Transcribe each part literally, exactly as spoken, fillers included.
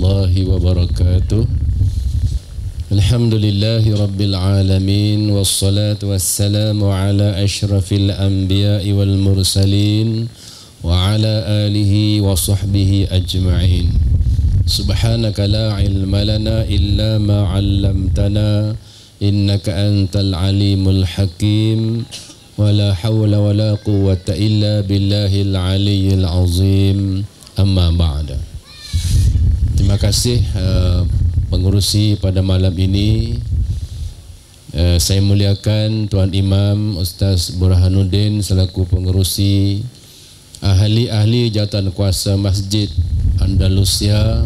warahmatullahi wabarakatuh. Alhamdulillahi rabbil alamin, wassalatu wassalamu ala ashrafil anbiya'i wal mursalin wa ala alihi wa sahbihi ajma'in. Subhanaka la ilma lana illa ma 'allamtana innaka antal alimul hakim. Wala hawla wala quwwata illa billahil aliyyil azim. Amma ba'da. Terima kasih uh, pengurusi pada malam ini. uh, Saya muliakan Tuan Imam Ustaz Burhanuddin selaku pengurusi, ahli-ahli jawatan kuasa Masjid Andalusia,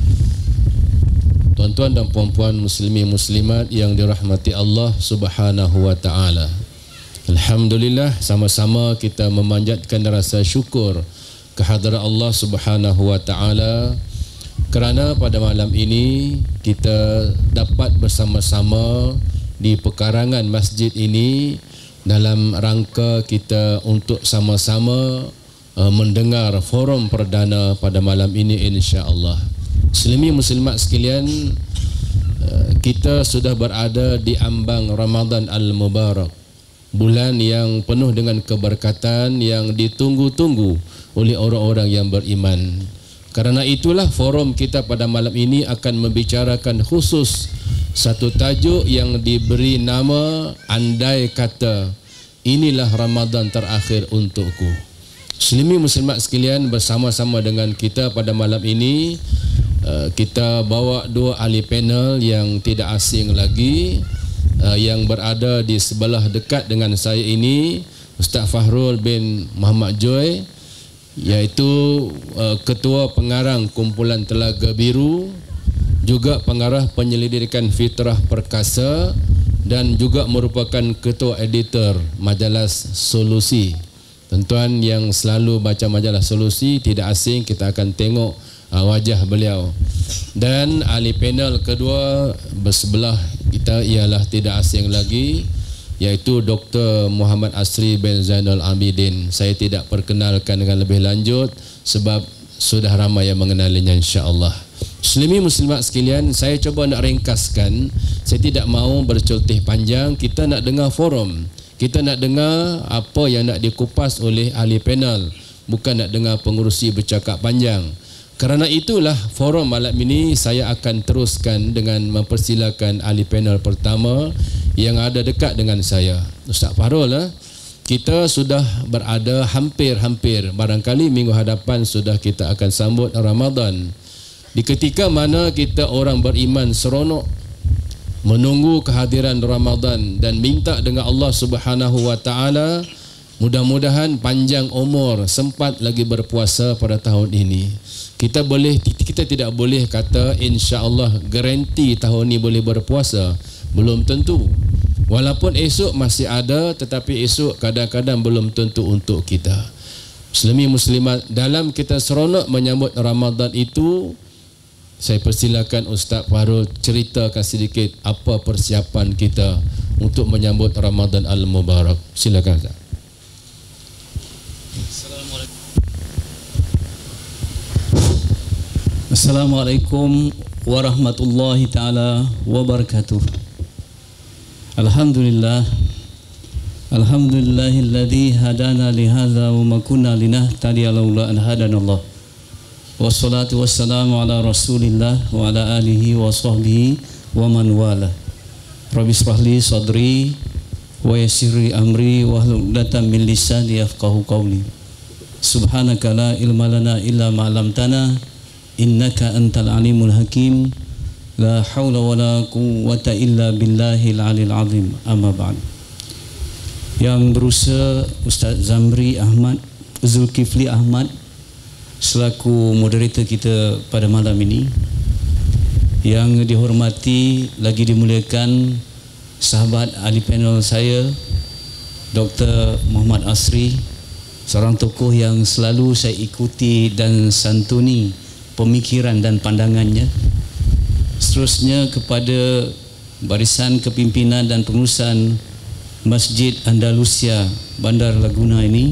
tuan-tuan dan puan-puan muslimin muslimat yang dirahmati Allah Subhanahu wa taala. Alhamdulillah, sama-sama kita memanjatkan rasa syukur kehadrat Allah Subhanahu wa taala kerana pada malam ini kita dapat bersama-sama di pekarangan masjid ini dalam rangka kita untuk sama-sama uh, mendengar forum perdana pada malam ini, insya-Allah. Muslimin muslimat sekalian, uh, kita sudah berada di ambang Ramadan Al-Mubarak, bulan yang penuh dengan keberkatan yang ditunggu-tunggu oleh orang-orang yang beriman. Karena itulah forum kita pada malam ini akan membicarakan khusus satu tajuk yang diberi nama andai kata inilah Ramadan terakhir untukku. Muslimin muslimat sekalian, bersama-sama dengan kita pada malam ini kita bawa dua ahli panel yang tidak asing lagi, Uh, yang berada di sebelah dekat dengan saya ini, Ustaz Fahrul bin Muhammad Joy, iaitu uh, Ketua Pengarang Kumpulan Telaga Biru, juga Pengarah Penyelidikan Fitrah Perkasa, dan juga merupakan Ketua Editor Majalah Solusi. Tuan-tuan yang selalu baca Majalah Solusi tidak asing, kita akan tengok uh, wajah beliau. Dan ahli panel kedua bersebelah kita ialah tidak asing lagi, iaitu Doktor Muhammad Asri bin Zainal Abidin. Saya tidak perkenalkan dengan lebih lanjut sebab sudah ramai yang mengenalinya, insya-Allah. Muslimin muslimat sekalian, saya cuba nak ringkaskan. Saya tidak mahu berceloteh panjang. Kita nak dengar forum, kita nak dengar apa yang nak dikupas oleh ahli panel, bukan nak dengar pengurusi bercakap panjang. Kerana itulah forum malam ini saya akan teruskan dengan mempersilakan ahli panel pertama yang ada dekat dengan saya, Ustaz Fahrul. Eh? Kita sudah berada hampir-hampir, barangkali minggu hadapan sudah kita akan sambut Ramadan. Di ketika mana kita orang beriman seronok menunggu kehadiran Ramadan dan minta dengan Allah Subhanahu wa taala mudah-mudahan panjang umur, sempat lagi berpuasa pada tahun ini. Kita boleh kita tidak boleh kata insya-Allah garanti tahun ini boleh berpuasa, belum tentu. Walaupun esok masih ada, tetapi esok kadang-kadang belum tentu untuk kita. Muslimin muslimat, dalam kita seronok menyambut Ramadan itu, saya persilakan Ustaz Fahrul ceritakan sedikit apa persiapan kita untuk menyambut Ramadan Al-Mubarak. Silakan Ustaz. Assalamualaikum warahmatullahi ta'ala wabarakatuh. Alhamdulillah, alhamdulillahilladzi hadana lihadza wa ma kunna linahtadiya laula an hadanallah. Wassalatu wassalamu ala rasulillah wa ala alihi wa sahbihi wa man wala. Rabbi shrah li sadri wa yassir li amri wahlul 'uqdatam min lisani yafqahu qawli. Subhanaka la ilma lana illa ma 'allamtana innaka antal alimul hakim. La haula wala quwwata illa billahil alil azim. Amma ba'd. Yang berusaha Ustaz Zamri Ahmad, Zulkifli Ahmad selaku moderator kita pada malam ini. Yang dihormati lagi dimuliakan sahabat ahli panel saya, Doktor Muhammad Asri, seorang tokoh yang selalu saya ikuti dan santuni pemikiran dan pandangannya. Seterusnya kepada barisan kepimpinan dan pengurusan Masjid Andalusia Bandar Laguna ini,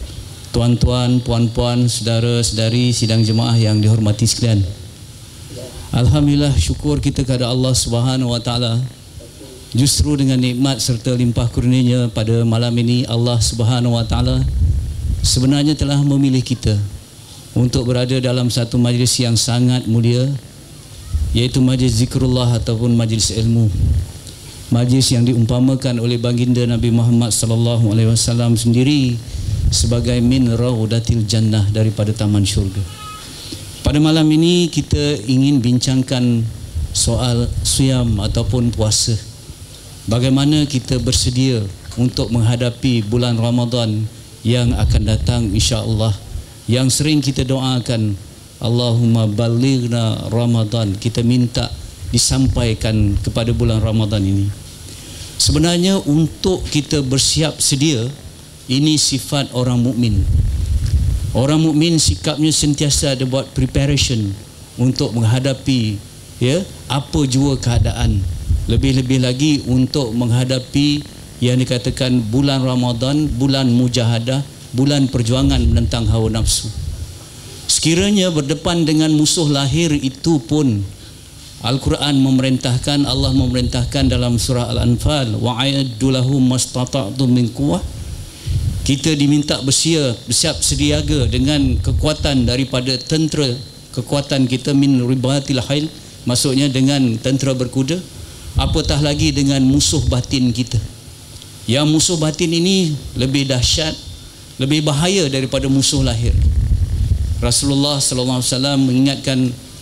tuan-tuan, puan-puan, saudara-saudari sidang jemaah yang dihormati sekalian. Alhamdulillah, syukur kita kepada Allah Subhanahu Wa Taala. Justru dengan nikmat serta limpah kurnianya pada malam ini, Allah Subhanahu Wa Taala sebenarnya telah memilih kita untuk berada dalam satu majlis yang sangat mulia, iaitu majlis zikrullah ataupun majlis ilmu. Majlis yang diumpamakan oleh baginda Nabi Muhammad sallallahu alaihi wasallam sendiri sebagai min raudatil jannah, daripada taman syurga. Pada malam ini kita ingin bincangkan soal siyam ataupun puasa. Bagaimana kita bersedia untuk menghadapi bulan Ramadan yang akan datang insya-Allah, yang sering kita doakan, Allahumma balighna Ramadan. Kita minta disampaikan kepada bulan Ramadan ini. Sebenarnya untuk kita bersiap sedia, ini sifat orang mukmin. Orang mukmin sikapnya sentiasa ada buat preparation untuk menghadapi ya apa jua keadaan. Lebih-lebih lagi untuk menghadapi yang dikatakan bulan Ramadan, bulan mujahadah, bulan perjuangan menentang hawa nafsu. Sekiranya berdepan dengan musuh lahir itu pun, Al-Quran memerintahkan, Allah memerintahkan dalam surah Al-Anfal, wa'aiddu lahum mastata'tum min quwwah. Kita diminta bersiap, bersiap sediaga dengan kekuatan daripada tentera, kekuatan kita min ribatil khail, maksudnya dengan tentera berkuda, apatah lagi dengan musuh batin kita. Yang musuh batin ini lebih dahsyat, lebih bahaya daripada musuh lahir. Rasulullah sallallahu alaihi wasallam mengingatkan,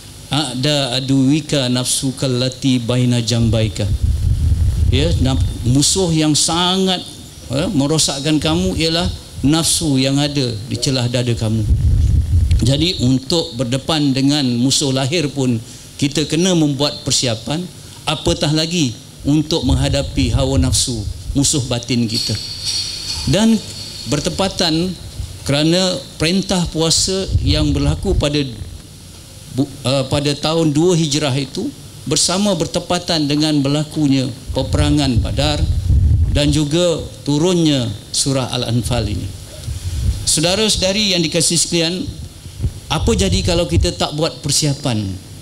ada aduwika nafsuka allati baina jambaika. Ya, musuh yang sangat eh, merosakkan kamu ialah nafsu yang ada di celah dada kamu. Jadi untuk berdepan dengan musuh lahir pun kita kena membuat persiapan, apatah lagi untuk menghadapi hawa nafsu, musuh batin kita. Dan bertepatan kerana perintah puasa yang berlaku pada uh, pada tahun dua Hijrah itu bersama bertepatan dengan berlakunya peperangan Badar dan juga turunnya surah Al-Anfal ini. Saudara-saudari yang dikasihi sekalian, apa jadi kalau kita tak buat persiapan?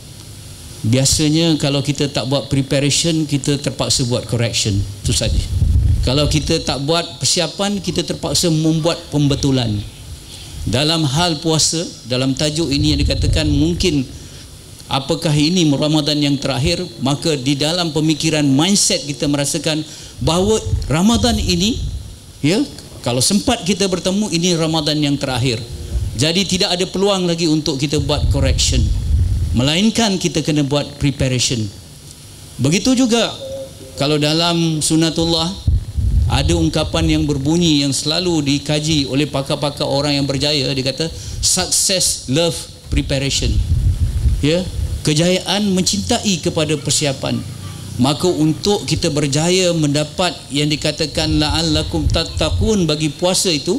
Biasanya kalau kita tak buat preparation, kita terpaksa buat correction, itu saja. Kalau kita tak buat persiapan, kita terpaksa membuat pembetulan. Dalam hal puasa, dalam tajuk ini yang dikatakan mungkin apakah ini Ramadan yang terakhir, maka di dalam pemikiran mindset kita merasakan bahawa Ramadan ini, ya, kalau sempat kita bertemu, ini Ramadan yang terakhir. Jadi tidak ada peluang lagi untuk kita buat correction, melainkan kita kena buat preparation. Begitu juga kalau dalam sunatullah ada ungkapan yang berbunyi yang selalu dikaji oleh pakar-pakar orang yang berjaya, dia kata success love preparation. Ya, kejayaan mencintai kepada persiapan. Maka untuk kita berjaya mendapat yang dikatakan la'allakum tattaqun bagi puasa itu,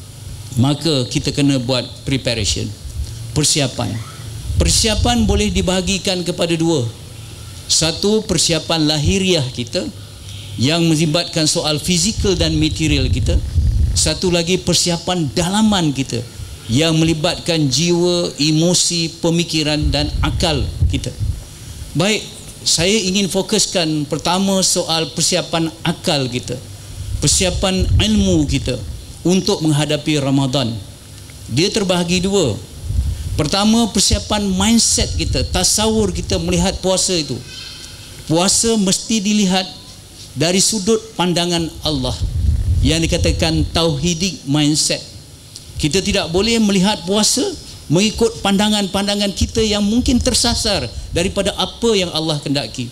maka kita kena buat preparation, persiapan. Persiapan boleh dibahagikan kepada dua. Satu, persiapan lahiriah kita yang melibatkan soal fizikal dan material kita. Satu lagi, persiapan dalaman kita yang melibatkan jiwa, emosi, pemikiran dan akal kita. Baik, saya ingin fokuskan pertama soal persiapan akal kita, persiapan ilmu kita untuk menghadapi Ramadan. Dia terbahagi dua. Pertama, persiapan mindset kita, tasawur kita melihat puasa itu. Puasa mesti dilihat dari sudut pandangan Allah yang dikatakan tauhidik mindset. Kita tidak boleh melihat puasa mengikut pandangan-pandangan kita yang mungkin tersasar daripada apa yang Allah kendaki.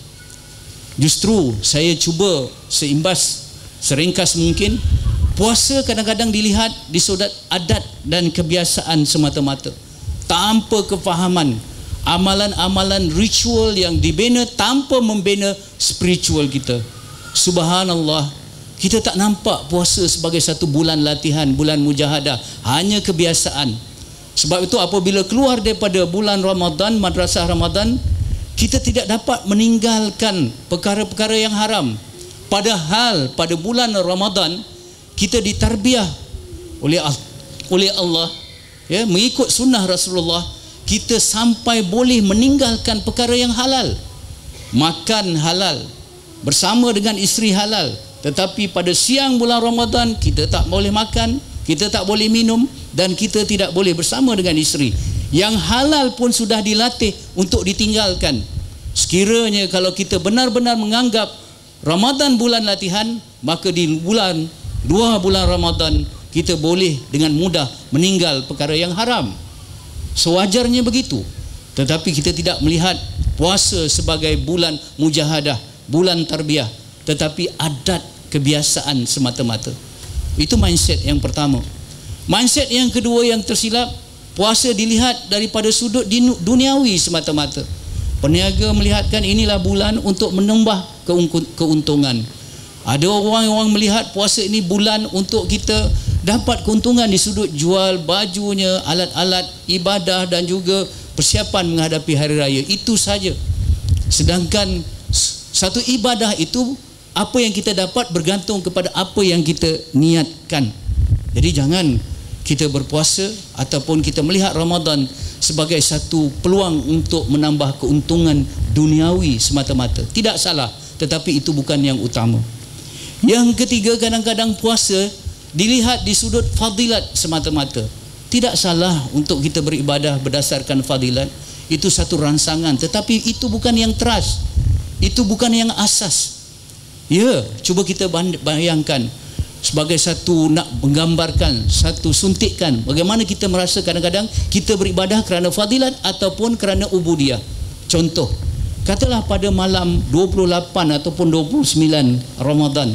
Justru saya cuba seimbas seringkas mungkin, puasa kadang-kadang dilihat di sudut adat dan kebiasaan semata-mata, tanpa kefahaman amalan-amalan ritual yang dibina tanpa membina spiritual kita. Subhanallah, kita tak nampak puasa sebagai satu bulan latihan, bulan mujahadah, hanya kebiasaan. Sebab itu apabila keluar daripada bulan Ramadan, madrasah Ramadan, kita tidak dapat meninggalkan perkara-perkara yang haram. Padahal pada bulan Ramadan kita ditarbiah oleh oleh Allah, ya, mengikut sunnah Rasulullah kita sampai boleh meninggalkan perkara yang halal, makan halal, bersama dengan isteri halal, tetapi pada siang bulan Ramadan kita tak boleh makan, kita tak boleh minum, dan kita tidak boleh bersama dengan isteri. Yang halal pun sudah dilatih untuk ditinggalkan. Sekiranya kalau kita benar-benar menganggap Ramadan bulan latihan, maka di bulan dua bulan Ramadan kita boleh dengan mudah meninggal perkara yang haram. Sewajarnya begitu. Tetapi kita tidak melihat puasa sebagai bulan mujahadah, bulan tarbiyah, tetapi adat kebiasaan semata-mata. Itu mindset yang pertama. Mindset yang kedua yang tersilap, puasa dilihat daripada sudut duniawi semata-mata. Peniaga melihatkan inilah bulan untuk menambah keuntungan. Ada orang-orang melihat puasa ini bulan untuk kita dapat keuntungan di sudut jual bajunya, alat-alat ibadah dan juga persiapan menghadapi hari raya. Itu saja. Sedangkan satu ibadah itu, apa yang kita dapat bergantung kepada apa yang kita niatkan. Jadi jangan kita berpuasa ataupun kita melihat Ramadan sebagai satu peluang untuk menambah keuntungan duniawi semata-mata. Tidak salah, tetapi itu bukan yang utama. Yang ketiga, kadang-kadang puasa dilihat di sudut fadilat semata-mata. Tidak salah untuk kita beribadah berdasarkan fadilat, itu satu rangsangan, tetapi itu bukan yang teras, itu bukan yang asas. Ya, cuba kita bayangkan sebagai satu, nak menggambarkan satu suntikan bagaimana kita merasa kadang-kadang kita beribadah kerana fadilat ataupun kerana ubudiyah. Contoh, katalah pada malam dua puluh lapan ataupun dua puluh sembilan Ramadan,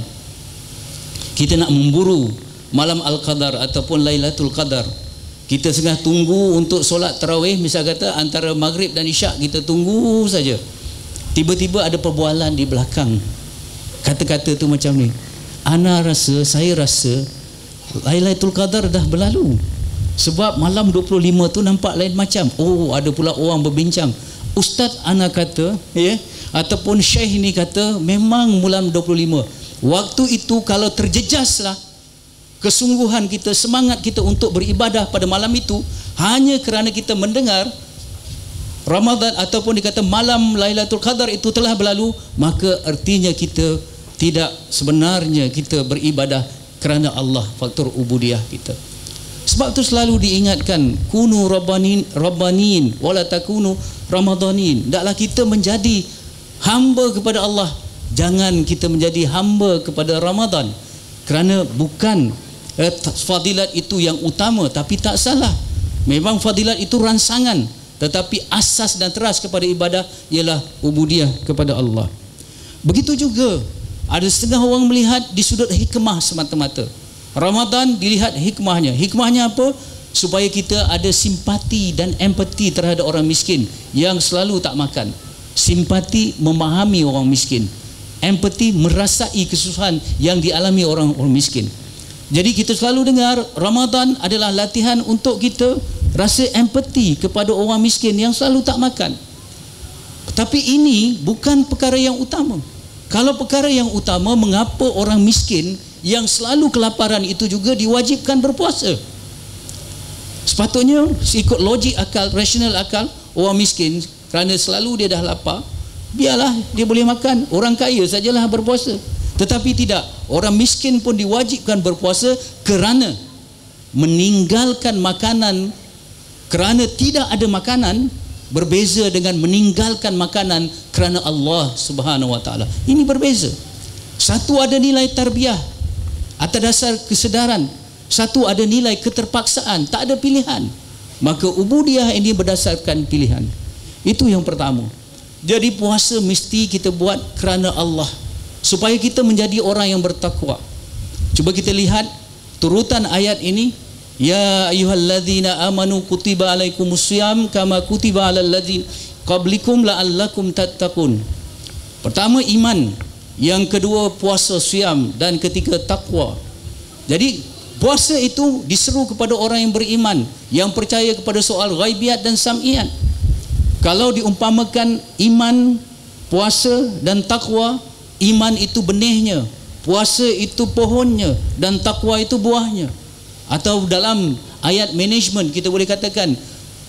kita nak memburu malam Al-Qadar ataupun Lailatul Qadar. Kita tengah tunggu untuk solat tarawih, misal kata antara maghrib dan isyak, kita tunggu saja. Tiba-tiba ada perbualan di belakang. Kata-kata tu macam ni, ana rasa, saya rasa Lailatul Qadar dah berlalu. Sebab malam dua puluh lima tu nampak lain macam. Oh, ada pula orang berbincang. Ustaz ana kata, ya, ataupun syekh ni kata memang malam dua puluh lima. Waktu itu kalau terjejaslah kesungguhan kita, semangat kita untuk beribadah pada malam itu hanya kerana kita mendengar Ramadan ataupun dikata malam Lailatul Qadar itu telah berlalu, maka artinya kita tidak sebenarnya kita beribadah kerana Allah, faktor ubudiyah kita. Sebab itu selalu diingatkan, kunu rabbanin rabbanin wala takunu ramadanin. Hendaklah kita menjadi hamba kepada Allah, jangan kita menjadi hamba kepada Ramadan. Kerana bukan eh, fadilat itu yang utama, tapi tak salah. Memang fadilat itu rangsangan, tetapi asas dan teras kepada ibadah ialah ubudiyah kepada Allah. Begitu juga ada setengah orang melihat di sudut hikmah semata-mata. Ramadan dilihat hikmahnya. Hikmahnya apa? Supaya kita ada simpati dan empati terhadap orang miskin yang selalu tak makan. Simpati memahami orang miskin, empati merasai kesusahan yang dialami orang-orang miskin. Jadi kita selalu dengar Ramadan adalah latihan untuk kita rasa empati kepada orang miskin yang selalu tak makan. Tapi ini bukan perkara yang utama. Kalau perkara yang utama, mengapa orang miskin yang selalu kelaparan itu juga diwajibkan berpuasa? Sepatutnya ikut logik akal, rasional akal, orang miskin kerana selalu dia dah lapar, biarlah dia boleh makan. Orang kaya sajalah berpuasa. Tetapi tidak, orang miskin pun diwajibkan berpuasa kerana meninggalkan makanan, kerana tidak ada makanan, berbeza dengan meninggalkan makanan kerana Allah Subhanahu Wa Taala. Ini berbeza. Satu ada nilai tarbiyah atas dasar kesedaran, satu ada nilai keterpaksaan, tak ada pilihan. Maka ubudiyah ini berdasarkan pilihan. Itu yang pertama. Jadi puasa mesti kita buat kerana Allah, supaya kita menjadi orang yang bertakwa. Cuba kita lihat turutan ayat ini. Ya ayyuhalladzina amanu kutiba alaikumusiyam kama kutiba alal ladzina qablikum la'allakum tattaqun. Pertama iman, yang kedua puasa siam, dan ketiga takwa. Jadi puasa itu diseru kepada orang yang beriman, yang percaya kepada soal ghaibiat dan sam'iat. Kalau diumpamakan iman, puasa dan takwa, iman itu benihnya, puasa itu pohonnya, dan takwa itu buahnya. Atau dalam ayat management kita boleh katakan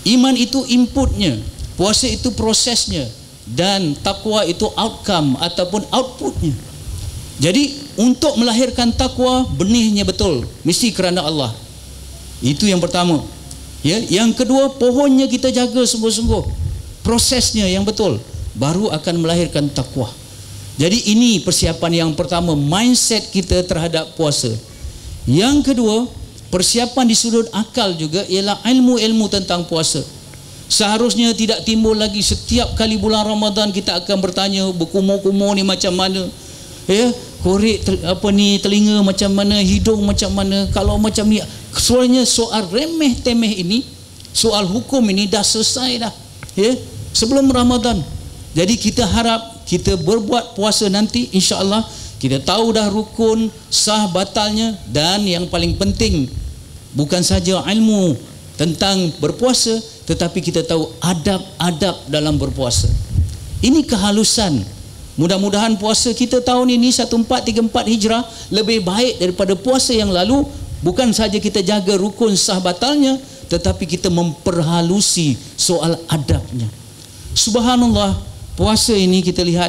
Iman itu inputnya, puasa itu prosesnya, dan takwa itu outcome ataupun outputnya. Jadi untuk melahirkan takwa, benihnya betul mesti kerana Allah. Itu yang pertama. Ya, yang kedua, pohonnya kita jaga sungguh-sungguh. Prosesnya yang betul baru akan melahirkan takwa. Jadi ini persiapan yang pertama, mindset kita terhadap puasa. Yang kedua, persiapan di sudut akal juga ialah ilmu-ilmu tentang puasa. Seharusnya tidak timbul lagi setiap kali bulan Ramadan kita akan bertanya berkumur-kumur ni macam mana, ya, korek tel, apa ni telinga macam mana, hidung macam mana. Kalau macam ni, soalnya soal remeh temeh ini, soal hukum ini dah selesai dah, ya, sebelum Ramadan. Jadi kita harap kita berbuat puasa nanti, insya-Allah kita tahu dah rukun, sah batalnya, dan yang paling penting bukan saja ilmu tentang berpuasa, tetapi kita tahu adab-adab dalam berpuasa. Ini kehalusan. Mudah-mudahan puasa kita tahun ini seribu empat ratus tiga puluh empat Hijrah lebih baik daripada puasa yang lalu. Bukan saja kita jaga rukun sah batalnya, tetapi kita memperhalusi soal adabnya. Subhanallah, puasa ini kita lihat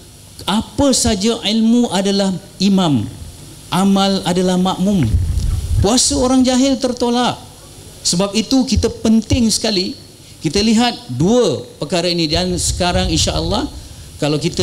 apa saja ilmu adalah imam, amal adalah makmum. Puasa orang jahil tertolak. Sebab itu kita penting sekali kita lihat dua perkara ini, dan sekarang insya-Allah kalau kita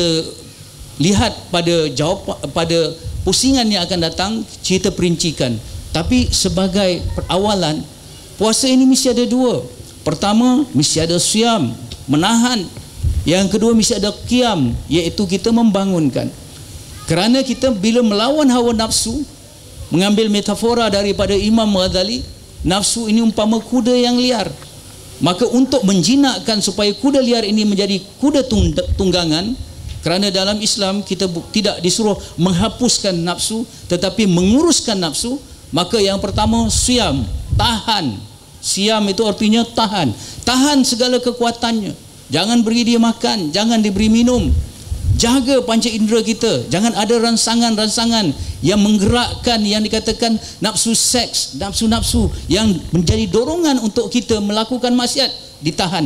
lihat pada jawab pada pusingan yang akan datang, kita perincikan. Tapi sebagai perawalan, puasa ini mesti ada dua. Pertama, mesti ada siam, menahan. Yang kedua, mesti ada qiyam, iaitu kita membangunkan. Kerana kita bila melawan hawa nafsu, mengambil metafora daripada Imam Ghazali, nafsu ini umpama kuda yang liar. Maka untuk menjinakkan supaya kuda liar ini menjadi kuda tunggangan, kerana dalam Islam kita tidak disuruh menghapuskan nafsu tetapi menguruskan nafsu, maka yang pertama siam, tahan. Siam itu artinya tahan. Tahan segala kekuatannya. Jangan beri dia makan, jangan diberi minum. Jaga panca indera kita, jangan ada rangsangan-rangsangan yang menggerakkan yang dikatakan nafsu seks, nafsu-nafsu yang menjadi dorongan untuk kita melakukan maksiat, ditahan.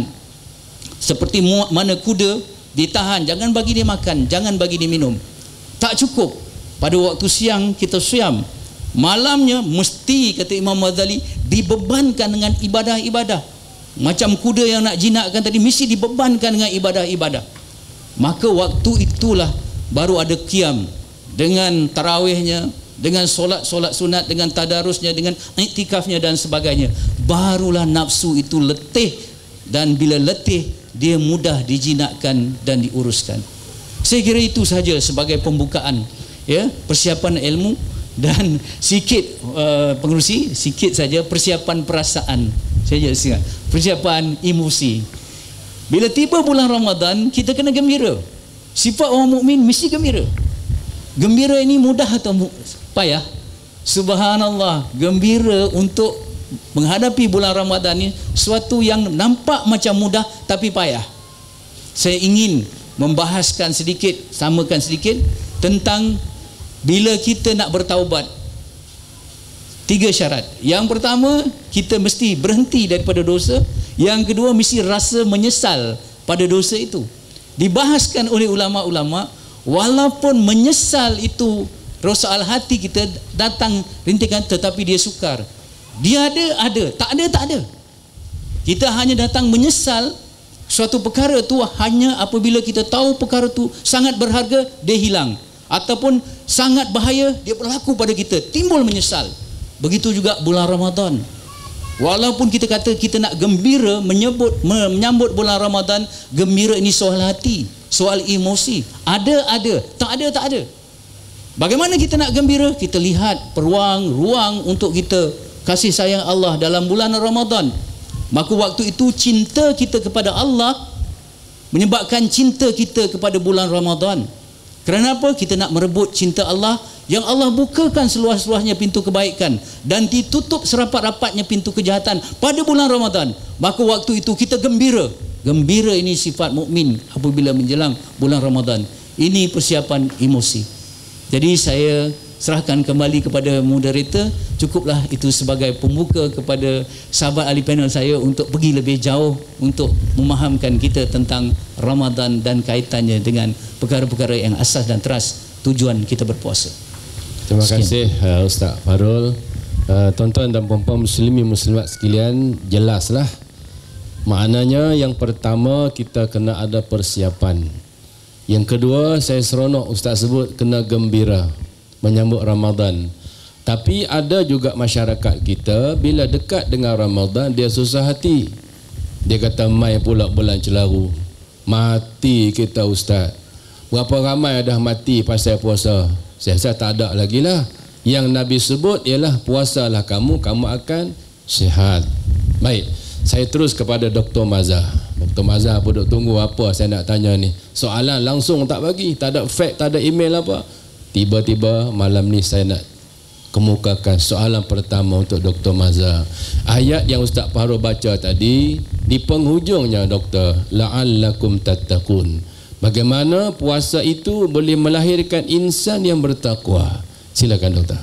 Seperti mana kuda ditahan, jangan bagi dia makan, jangan bagi dia minum. Tak cukup pada waktu siang kita siam, malamnya mesti, kata Imam Ghazali, dibebankan dengan ibadah-ibadah. Macam kuda yang nak jinakkan tadi, mesti dibebankan dengan ibadah-ibadah. Maka waktu itulah baru ada qiyam, dengan tarawihnya, dengan solat-solat sunat, dengan tadarusnya, dengan iktikafnya dan sebagainya. Barulah nafsu itu letih, dan bila letih dia mudah dijinakkan dan diuruskan. Saya kira itu saja sebagai pembukaan, ya, persiapan ilmu. Dan sikit uh, pengerusi, sikit saja persiapan perasaan. Saya ingat persiapan emosi. Bila tiba bulan Ramadan, kita kena gembira. Sifat orang mukmin mesti gembira. Gembira ini mudah atau payah? Subhanallah, gembira untuk menghadapi bulan Ramadan ini suatu yang nampak macam mudah tapi payah. Saya ingin membahaskan sedikit, samakan sedikit tentang bila kita nak bertaubat. Tiga syarat. Yang pertama, kita mesti berhenti daripada dosa. Yang kedua, mesti rasa menyesal pada dosa itu. Dibahaskan oleh ulama-ulama, walaupun menyesal itu soal hati kita datang rintikan, tetapi dia sukar. Dia ada, ada. Tak ada, tak ada. Kita hanya datang menyesal suatu perkara tu hanya apabila kita tahu perkara tu sangat berharga, dia hilang. Ataupun sangat bahaya, dia berlaku pada kita, timbul menyesal. Begitu juga bulan Ramadan. Walaupun kita kata kita nak gembira menyebut menyambut bulan Ramadan, gembira ini soal hati, soal emosi. Ada ada, tak ada tak ada. Bagaimana kita nak gembira? Kita lihat peluang, ruang untuk kita kasih sayang Allah dalam bulan Ramadan. Maka waktu itu cinta kita kepada Allah menyebabkan cinta kita kepada bulan Ramadan. Kerana apa? Kita nak merebut cinta Allah yang Allah bukakan seluas-luasnya pintu kebaikan dan ditutup serapat-rapatnya pintu kejahatan pada bulan Ramadan. Maka waktu itu kita gembira. Gembira ini sifat mukmin apabila menjelang bulan Ramadan. Ini persiapan emosi. Jadi saya serahkan kembali kepada moderator. Cukuplah itu sebagai pembuka kepada sahabat ahli panel saya untuk pergi lebih jauh untuk memahamkan kita tentang Ramadan dan kaitannya dengan perkara-perkara yang asas dan teras tujuan kita berpuasa. Terima kasih uh, Ustaz Farul. Uh, tuan-tuan dan puan-puan muslimin muslimat sekalian, jelaslah maknanya. Yang pertama, kita kena ada persiapan. Yang kedua, saya seronok Ustaz sebut kena gembira menyambut Ramadan. Tapi ada juga masyarakat kita bila dekat dengan Ramadan dia susah hati. Dia kata mai pula bulan Celaru. Mati kita Ustaz. Berapa ramai dah mati pasal puasa? Saya rasa tak ada lagi lah. Yang Nabi sebut ialah puasalah kamu, kamu akan sihat. Baik, saya terus kepada Doktor Mazhar. Doktor Mazhar pun duk tunggu apa saya nak tanya ni. Soalan langsung tak bagi, tak ada fax, tak ada email apa. Tiba-tiba malam ni saya nak kemukakan soalan pertama untuk Doktor Mazhar. Ayat yang Ustaz Farul baca tadi, di penghujungnya Doktor, la'allakum tattaqun. Bagaimana puasa itu boleh melahirkan insan yang bertakwa. Silakan Doktor.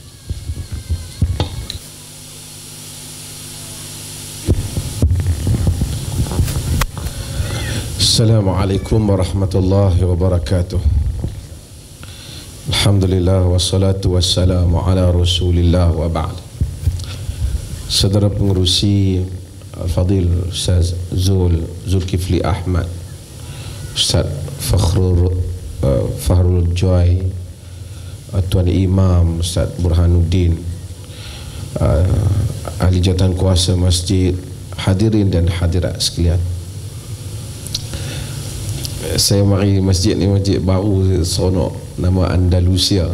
Assalamualaikum warahmatullahi wabarakatuh. Alhamdulillah wassalatu wassalamu ala Rasulillah wa ba'd. Saudara pengerusi Al-Fadil Ustaz Zul Zulkifli Ahmad, Ustaz Fakhrul uh, Fahrul Joy, uh, Tuan Imam Ustaz Burhanuddin, uh, ahli jawatan kuasa masjid, hadirin dan hadirat sekalian. Saya mari masjid ni masjid baru seronok, nama Andalusia.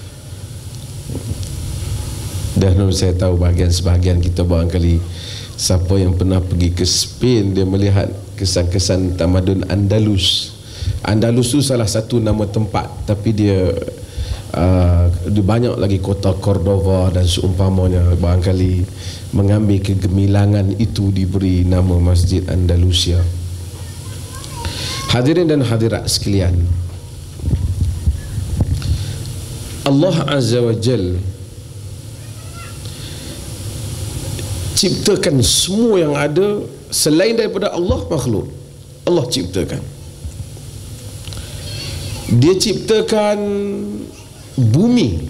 Dan saya tahu bahagian-sebahagian kita barangkali siapa yang pernah pergi ke Spain dia melihat kesan-kesan tamadun Andalus. Andalus tu salah satu nama tempat, tapi dia uh, dia banyak lagi kota Cordova dan seumpamanya. Barangkali mengambil kegemilangan itu diberi nama Masjid Andalusia. Hadirin dan hadirat sekalian, Allah Azza wa Jal ciptakan semua yang ada selain daripada Allah makhluk. Allah ciptakan. Dia ciptakan bumi.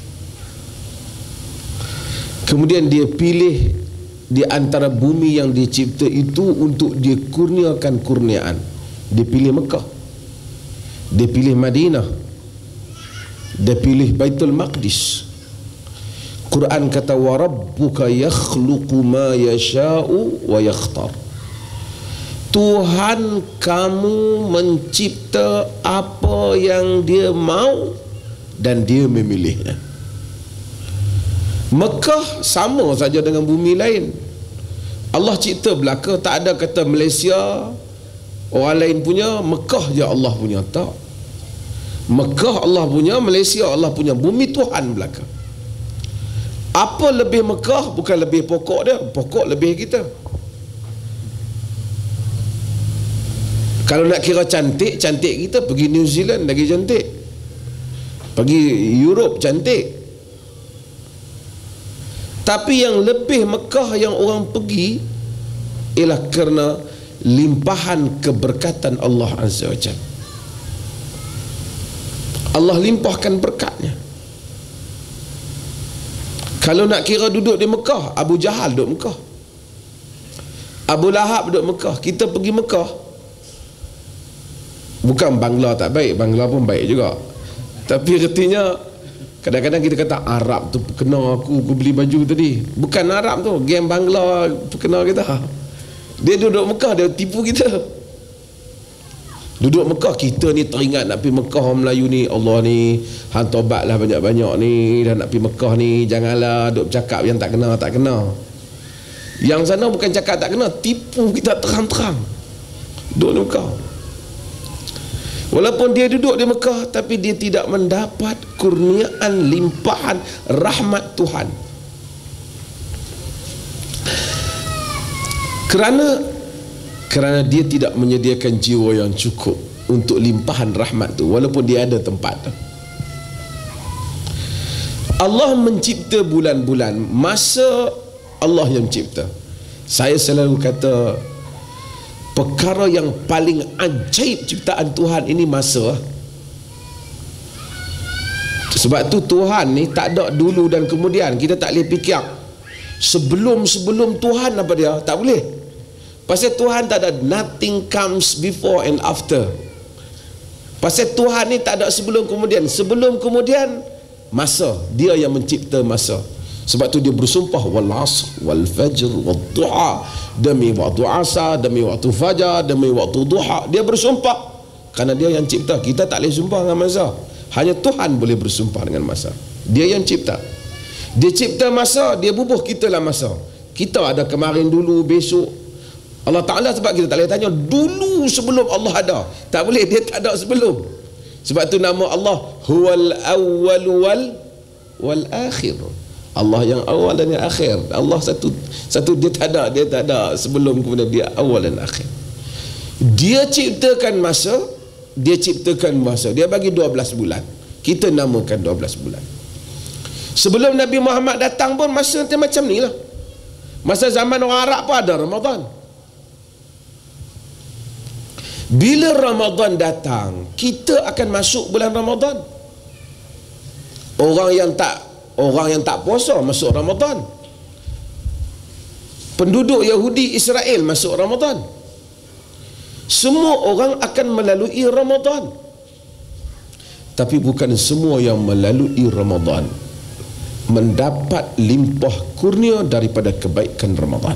Kemudian dia pilih di antara bumi yang dicipta itu untuk dia kurniakan kurniaan. Dia pilih Mekah, dia pilih Madinah, dia pilih Baitul Maqdis. Quran kata wa rabbuka yakhluqu ma yasha'u wa yakhtar. Tuhan kamu mencipta apa yang dia mau dan dia memilihnya. Mekah sama saja dengan bumi lain. Allah cipta belaka, tak ada kata Malaysia orang lain punya, Mekah je Allah punya. Tak. Mekah Allah punya, Malaysia Allah punya, bumi Tuhan belaka. Apa lebih Mekah? Bukan lebih pokok dia, pokok lebih kita. Kalau nak kira cantik, cantik kita pergi New Zealand lagi cantik, pergi Europe cantik. Tapi yang lebih Mekah yang orang pergi ialah kerana limpahan keberkatan Allah Azza wa Jalla. Allah limpahkan berkatnya. Kalau nak kira duduk di Mekah, Abu Jahal duduk Mekah, Abu Lahab duduk Mekah. Kita pergi Mekah, bukan Bangla tak baik, Bangla pun baik juga, tapi artinya kadang-kadang kita kata Arab tu kena aku, aku beli baju tadi. Bukan Arab tu, geng Bangla kena kita. Dia duduk Mekah, dia tipu kita. Duduk Mekah, kita ni teringat nak pergi Mekah orang Melayu ni, Allah ni hang tobatlah banyak-banyak ni, dah nak pergi Mekah ni, janganlah duk bercakap yang tak kena tak kena. Yang sana bukan cakap tak kena, tipu kita terang-terang. Duduk di Mekah. Walaupun dia duduk di Mekah, tapi dia tidak mendapat kurniaan limpahan rahmat Tuhan. Kerana kerana dia tidak menyediakan jiwa yang cukup untuk limpahan rahmat tu, walaupun dia ada tempat tu. Allah mencipta bulan-bulan, masa Allah yang cipta. Saya selalu kata perkara yang paling ajaib ciptaan Tuhan ini masa. Sebab tu Tuhan ni tak ada dulu dan kemudian. Kita tak boleh fikir sebelum-sebelum Tuhan apa dia, tak boleh. Pasal Tuhan tak ada nothing comes before and after. Pasal Tuhan ni tak ada sebelum kemudian. Sebelum kemudian masa, dia yang mencipta masa. Sebab tu dia bersumpah wal asr wal fajr wal duha, demi waktu asar, demi waktu fajar, demi waktu duha. Dia bersumpah kerana dia yang cipta. Kita tak boleh sumpah dengan masa. Hanya Tuhan boleh bersumpah dengan masa. Dia yang cipta. Dia cipta masa, dia bubuh kita lah masa. Kita ada kemarin dulu, besok. Allah Ta'ala sebab kita tak boleh tanya dulu sebelum Allah ada. Tak boleh, dia tak ada sebelum. Sebab tu nama Allah Huwal awwal wal wal akhir. Allah yang awal dan yang akhir. Allah satu satu dia tak ada, dia tak ada sebelum kemudian dia awal dan akhir. Dia ciptakan masa, dia ciptakan masa. Dia bagi dua belas bulan. Kita namakan dua belas bulan. Sebelum Nabi Muhammad datang pun masa macam ni lah. Masa zaman orang Arab pun ada Ramadan. Bila Ramadan datang, kita akan masuk bulan Ramadan. Orang yang tak orang yang tak puasa masuk Ramadan. Penduduk Yahudi Israel masuk Ramadan. Semua orang akan melalui Ramadan. Tapi bukan semua yang melalui Ramadan mendapat limpah kurnia daripada kebaikan Ramadan.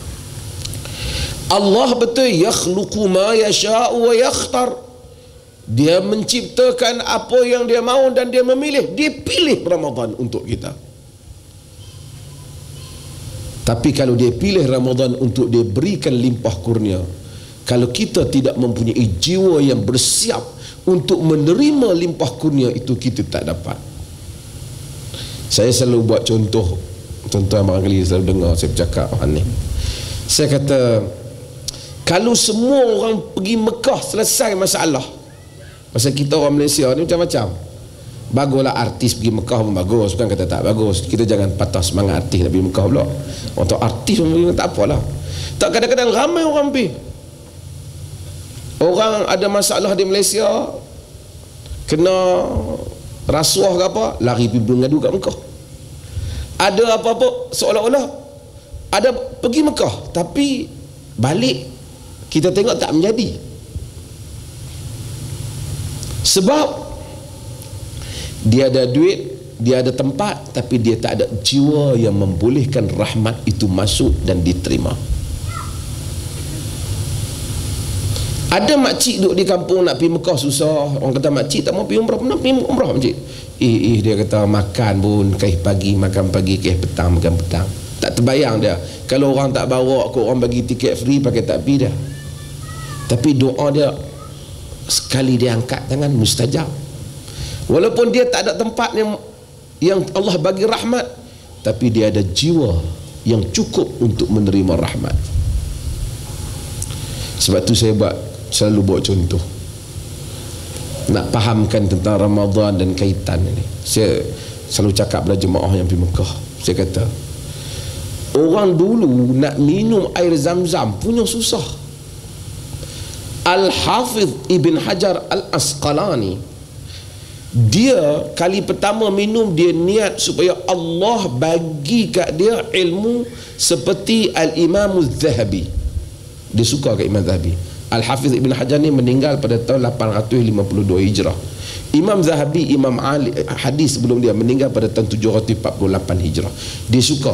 Allah betul yakhluqu ma yasha'u wa yakhtar. Dia menciptakan apa yang dia mahu dan dia memilih. Dia pilih Ramadan untuk kita. Tapi kalau dia pilih Ramadan untuk dia berikan limpah kurnia, kalau kita tidak mempunyai jiwa yang bersiap untuk menerima limpah kurnia itu, kita tak dapat. Saya selalu buat contoh. Contoh yang barangkali selalu dengar saya bercakap ni. Saya kata, kalau semua orang pergi Mekah selesai masalah. Pasal kita orang Malaysia ni macam-macam. Baguslah artis pergi Mekah pun bagus, bukan kata tak bagus. Kita jangan patah semangat artis nak pergi Mekah pula. Untuk artis pun tak apalah. Tak, kadang-kadang ramai orang pergi. Orang ada masalah di Malaysia, kena rasuah ke apa, lari pergi mengadu kat Mekah. Ada apa-apa seolah-olah ada pergi Mekah, tapi balik kita tengok tak menjadi. Sebab dia ada duit, dia ada tempat, tapi dia tak ada jiwa yang membolehkan rahmat itu masuk dan diterima. Ada makcik duduk di kampung nak pergi Mekah susah. Orang kata makcik tak mau pergi umrah, nak pergi umrah makcik. Eh, eh dia kata makan pun kaih pagi makan pagi, kaih petang makan petang. Tak terbayang dia. Kalau orang tak bawa, kau orang bagi tiket free pakai tak pergi dah. Tapi doa dia sekali dia angkat tangan mustajab. Walaupun dia tak ada tempat yang yang Allah bagi rahmat, tapi dia ada jiwa yang cukup untuk menerima rahmat. Sebab tu saya buat selalu buat contoh nak fahamkan tentang Ramadan dan kaitan ini. Saya selalu cakap pada jemaah yang pergi Mekah, saya kata orang dulu nak minum air Zam-Zam punya susah. Al-Hafidh Ibn Hajar Al-Asqalani, dia kali pertama minum, dia niat supaya Allah bagi kat dia ilmu seperti Al-Imam Az-Zahabi. Dia suka kat Imam Zahabi. Al-Hafidh Ibn Hajar ni meninggal pada tahun lapan ratus lima puluh dua Hijrah. Imam Zahabi, Imam Ali, hadis sebelum dia, meninggal pada tahun tujuh ratus empat puluh lapan Hijrah. Dia suka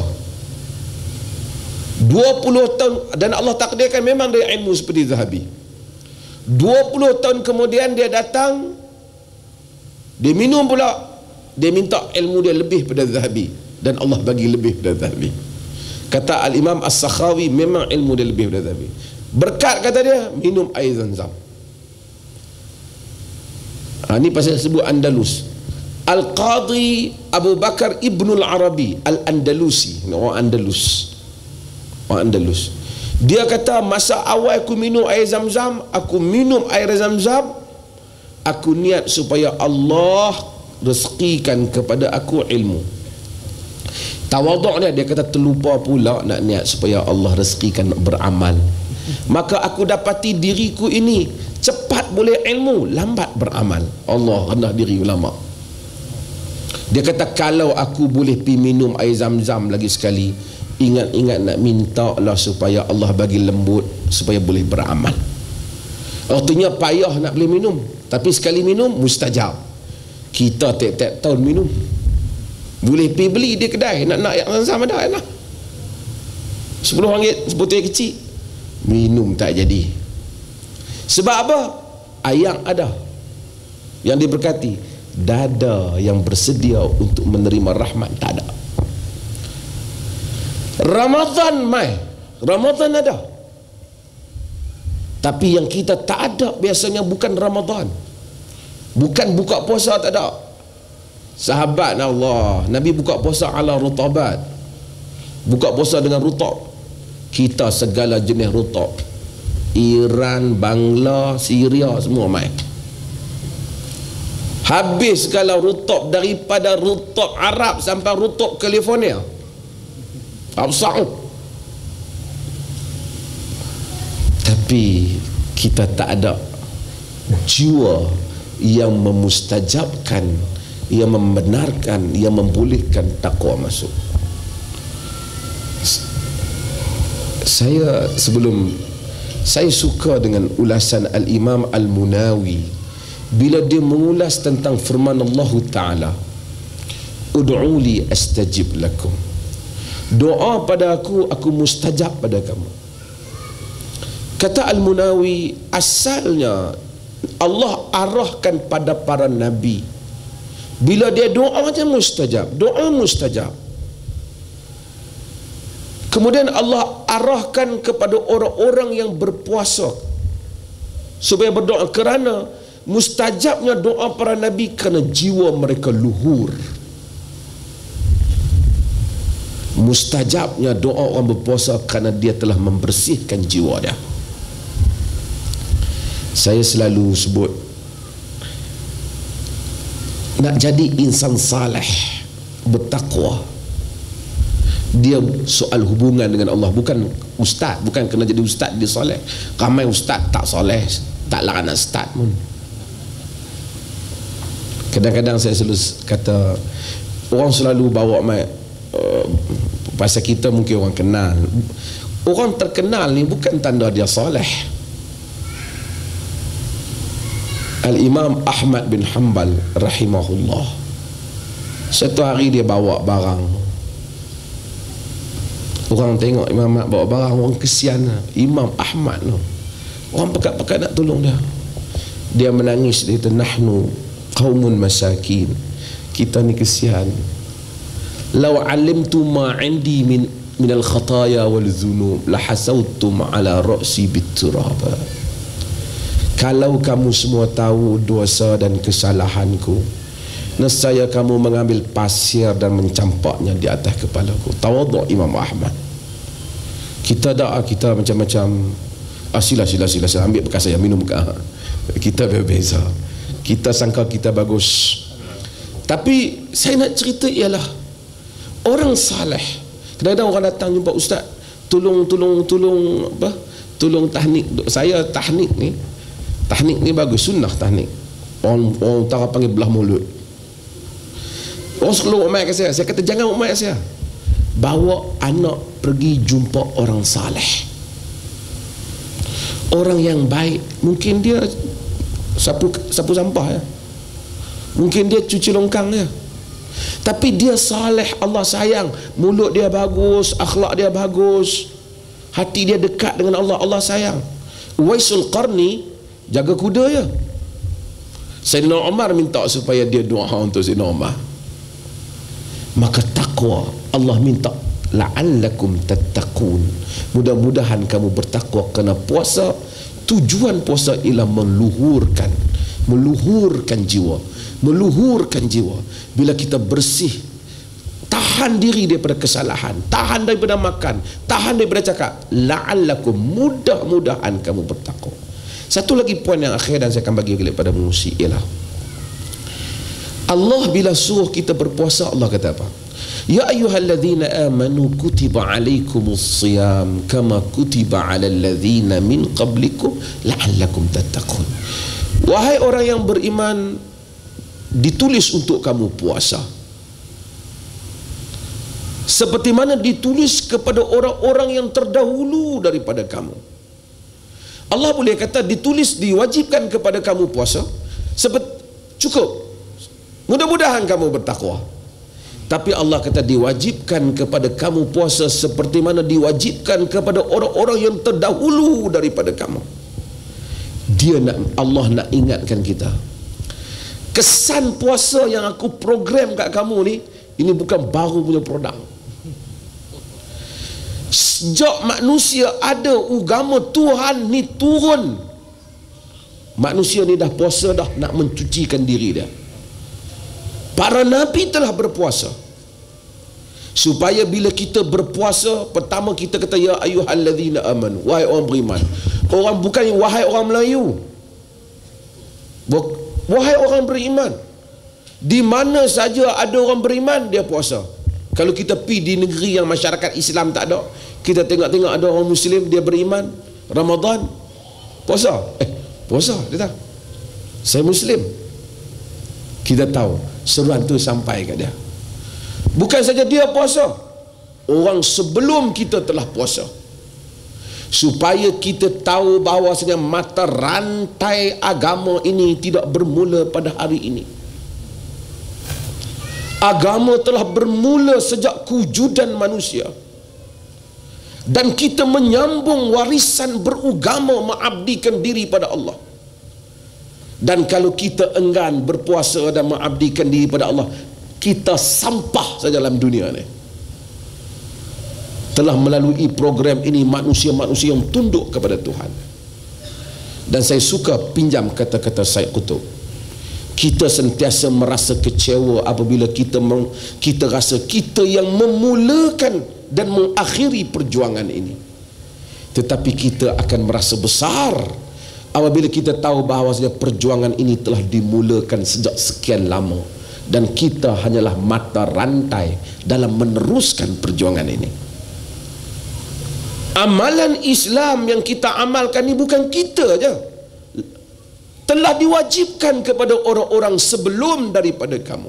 dua puluh tahun, dan Allah takdirkan memang dia ilmu seperti Zahabi. Dua puluh tahun kemudian dia datang, dia minum pula, dia minta ilmu dia lebih pada Zahabi, dan Allah bagi lebih pada Zahabi. Kata Al-Imam As-Sakhawi, memang ilmu dia lebih pada Zahabi. Berkat, kata dia, minum air Zam-Zam. Ha, ini pasal sebut Andalus. Al-Qadhi Abu Bakar Ibnul Arabi Al-Andalusi, orang Andalus, orang Andalus. Dia kata masa awal aku minum air Zam-Zam, aku minum air Zam-Zam, aku niat supaya Allah rezekikan kepada aku ilmu. Tawaduk dia, dia kata terlupa pula nak niat supaya Allah rezekikan beramal. Maka aku dapati diriku ini cepat boleh ilmu, lambat beramal. Allah rendah diri ulama. Dia kata kalau aku boleh pi minum air zam-zam lagi sekali, ingat-ingat nak minta Allah supaya Allah bagi lembut supaya boleh beramal. Artinya payah nak boleh minum, tapi sekali minum mustajab. Kita tiap-tiap tahun minum, boleh pi beli di kedai, nak nak yang zam ada lah, sepuluh ringgit sebotol kecil, minum tak jadi. Sebab apa? Ayam ada yang diberkati, dada yang bersedia untuk menerima rahmat tak ada. Ramadan mai, Ramadan ada, tapi yang kita tak ada biasanya bukan Ramadan, bukan buka puasa tak ada. Sahabat Allah, Nabi buka puasa ala rutabat, buka puasa dengan rutab. Kita segala jenis rutab, Iran, Bangla, Syria semua mai. Habis kalau rutab, daripada rutab Arab sampai rutab California, Arab Saud. Tapi kita tak ada jiwa yang memustajabkan, yang membenarkan, yang membolehkan takwa masuk. Saya sebelum saya suka dengan ulasan Al-Imam Al-Munawi bila dia mengulas tentang firman Allah Ta'ala, ud'uli astajib lakum, doa pada aku, aku mustajab pada kamu. Kata Al-Munawi, asalnya Allah arahkan pada para nabi, bila dia doa macam mustajab, doa mustajab. Kemudian Allah arahkan kepada orang-orang yang berpuasa supaya berdoa, kerana mustajabnya doa para nabi kerana jiwa mereka luhur. Mustajabnya doa orang berpuasa kerana dia telah membersihkan jiwa dia. Saya selalu sebut, nak jadi insan saleh, bertakwa, dia soal hubungan dengan Allah, bukan ustaz, bukan kena jadi ustaz dia soleh. Ramai ustaz tak soleh, tak lah anak ustaz pun. Kadang-kadang saya selalu kata, orang selalu bawa mai uh, pasal kita mungkin orang kenal. Orang terkenal ni bukan tanda dia soleh. Al-Imam Ahmad bin Hanbal rahimahullah, satu hari dia bawa barang, orang tengok Imam Ahmad bawa barang, orang kesian lah. Imam Ahmad tu, orang pekat-pekat nak tolong dia. Dia menangis, dia kata, nahnu qaumun masakin, kita ni kesian. Law alimtu ma indi min min al khataya wal dhunub la hasautum ala ra'si bit turab. Kalau kamu semua tahu dosa dan kesalahanku, nescaya kamu mengambil pasir dan mencampaknya di atas kepalaku. Tawaduk Imam Ahmad. Kita dah kita macam-macam, ah, sila sila sila sila ambil bekas saya minum ke. Kita berbeza. Kita sangka kita bagus. Tapi saya nak cerita ialah orang saleh. Kadang-kadang orang datang jumpa ustaz, tolong tolong tolong apa? Tolong tahnik. Saya tahnik ni, tahnik ni bagus, sunnah tahnik. Orang orang utara panggil belah mulut. Orang selalu umat saya, saya kata jangan umat saya, bawa anak pergi jumpa orang saleh, orang yang baik. Mungkin dia sapu sapu sampah ya, mungkin dia cuci longkang ya, tapi dia saleh, Allah sayang, mulut dia bagus, akhlak dia bagus, hati dia dekat dengan Allah, Allah sayang. Uwaisul Qarni jaga kuda ya, Sayyidina Umar minta supaya dia doa untuk Sayyidina Umar. Maka takwa, Allah minta la'allakum tattaqun, mudah-mudahan kamu bertakwa. Kerana puasa, tujuan puasa ialah meluhurkan meluhurkan jiwa, meluhurkan jiwa. Bila kita bersih, tahan diri daripada kesalahan, tahan daripada makan, tahan daripada cakap, la'allakum, mudah-mudahan kamu bertakwa. Satu lagi poin yang akhir dan saya akan bagi kepada musik ialah, Allah bila suruh kita berpuasa, Allah kata apa? Ya ayyuhalladzina amanu kutiba alaikumus siyam kama kutiba alal ladzina min qablikum la'allakum tattaqun. Wahai orang yang beriman, ditulis untuk kamu puasa seperti mana ditulis kepada orang-orang yang terdahulu daripada kamu. Allah boleh kata ditulis, diwajibkan kepada kamu puasa, seperti cukup, mudah-mudahan kamu bertakwa. Tapi Allah kata diwajibkan kepada kamu puasa seperti mana diwajibkan kepada orang-orang yang terdahulu daripada kamu. Dia nak, Allah nak ingatkan kita, kesan puasa yang aku program kat kamu ni, ini bukan baru punya produk. Sejak manusia ada, agama Tuhan ni turun, manusia ni dah puasa dah, nak mencucikan diri dia. Para Nabi telah berpuasa supaya bila kita berpuasa, pertama kita kata ya ayyuhalladzina amanu, wahai orang beriman. Orang bukan wahai orang Melayu, wahai orang beriman. Di mana saja ada orang beriman, dia puasa. Kalau kita pergi di negeri yang masyarakat Islam tak ada, kita tengok-tengok ada orang Muslim, dia beriman, Ramadan puasa, eh puasa, dia tahu saya Muslim, kita tahu seruan tu sampai kat dia. Bukan saja dia puasa, orang sebelum kita telah puasa, supaya kita tahu bahawasanya mata rantai agama ini tidak bermula pada hari ini. Agama telah bermula sejak kewujudan manusia, dan kita menyambung warisan beragama, mengabdikan diri pada Allah. Dan kalau kita enggan berpuasa dan mengabdikan diri pada Allah, kita sampah saja dalam dunia ni. Telah melalui program ini manusia-manusia yang tunduk kepada Tuhan. Dan saya suka pinjam kata-kata Syed Qutb, kita sentiasa merasa kecewa apabila kita meng, kita rasa kita yang memulakan dan mengakhiri perjuangan ini. Tetapi kita akan merasa besar apabila kita tahu bahawasanya perjuangan ini telah dimulakan sejak sekian lama, dan kita hanyalah mata rantai dalam meneruskan perjuangan ini. Amalan Islam yang kita amalkan ini bukan kita aja, telah diwajibkan kepada orang-orang sebelum daripada kamu.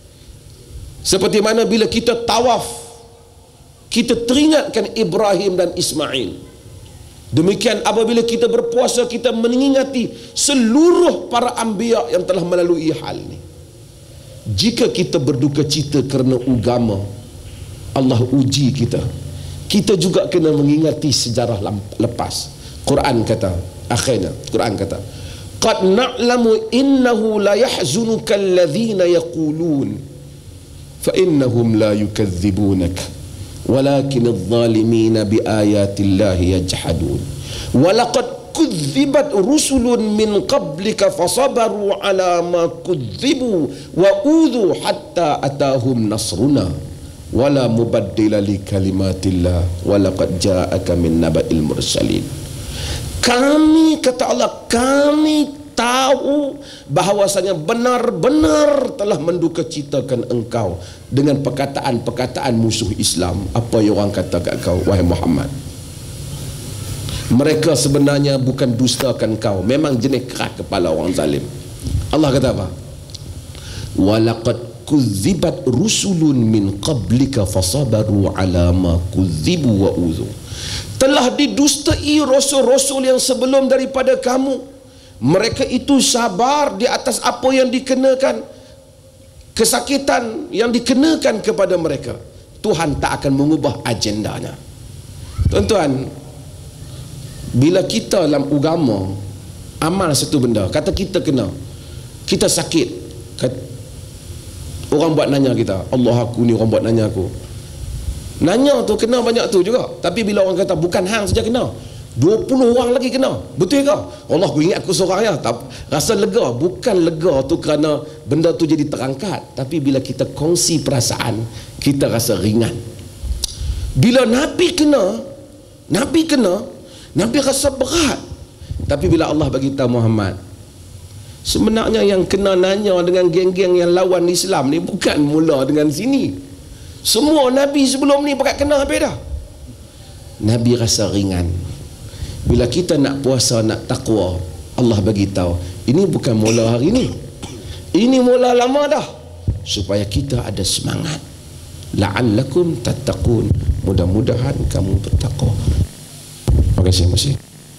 Seperti mana bila kita tawaf, kita teringatkan Ibrahim dan Ismail. Demikian apabila kita berpuasa, kita mengingati seluruh para anbiya yang telah melalui hal ini. Jika kita berduka cita kerana agama, Allah uji kita, kita juga kena mengingati sejarah lepas. Quran kata, akhirnya Quran kata, qad na'lamu innahu la yahzunuka alladhina yaqulun fa innahum la yukadzibunaka walakin adh-dhalimina bi ayatillahi yajhadun wa laqad kudzibat rusulun min qablika fasabaru ala ma kudzibu wa udhu hatta atahum nasruna wala mubaddila li kalimatillah wa laqad ja'aka min naba'il mursalin. Kami, kata Allah, kami tahu bahawasanya benar-benar telah menduka citakan engkau dengan perkataan-perkataan musuh Islam. Apa yang orang kata kat kau, wahai Muhammad? Mereka sebenarnya bukan dustakan kau, memang jenis keras kepala orang zalim. Allah kata apa? Walaqad kudzibat rusulun min qablika fasabaru ala ma kudzibu wa udhu. Telah didustai rasul-rasul yang sebelum daripada kamu, mereka itu sabar di atas apa yang dikenakan, kesakitan yang dikenakan kepada mereka. Tuhan tak akan mengubah agendanya. Tuan-tuan, bila kita dalam agama amal satu benda, kata kita kena, kita sakit, kata, orang buat nanya kita, Allah aku ni, orang buat nanya aku, nanya tu kena banyak tu juga. Tapi bila orang kata bukan hang saja kena, dua puluh orang lagi kena, betul ke? Allah aku ingat aku seorang ya, tak, rasa lega. Bukan lega tu kerana benda tu jadi terangkat, tapi bila kita kongsi perasaan, kita rasa ringan. Bila Nabi kena, Nabi kena, Nabi rasa berat. Tapi bila Allah bagi tahu Muhammad, sebenarnya yang kena nanya dengan geng-geng yang lawan Islam ni bukan mula dengan sini. Semua Nabi sebelum ni pakat kena habis dah. Nabi rasa ringan. Bila kita nak puasa, nak takwa, Allah bagi tahu, ini bukan mula hari ni, ini mula lama dah, supaya kita ada semangat. La'allakum tattaqun, mudah-mudahan kamu bertakwa. Terima kasih. Masih.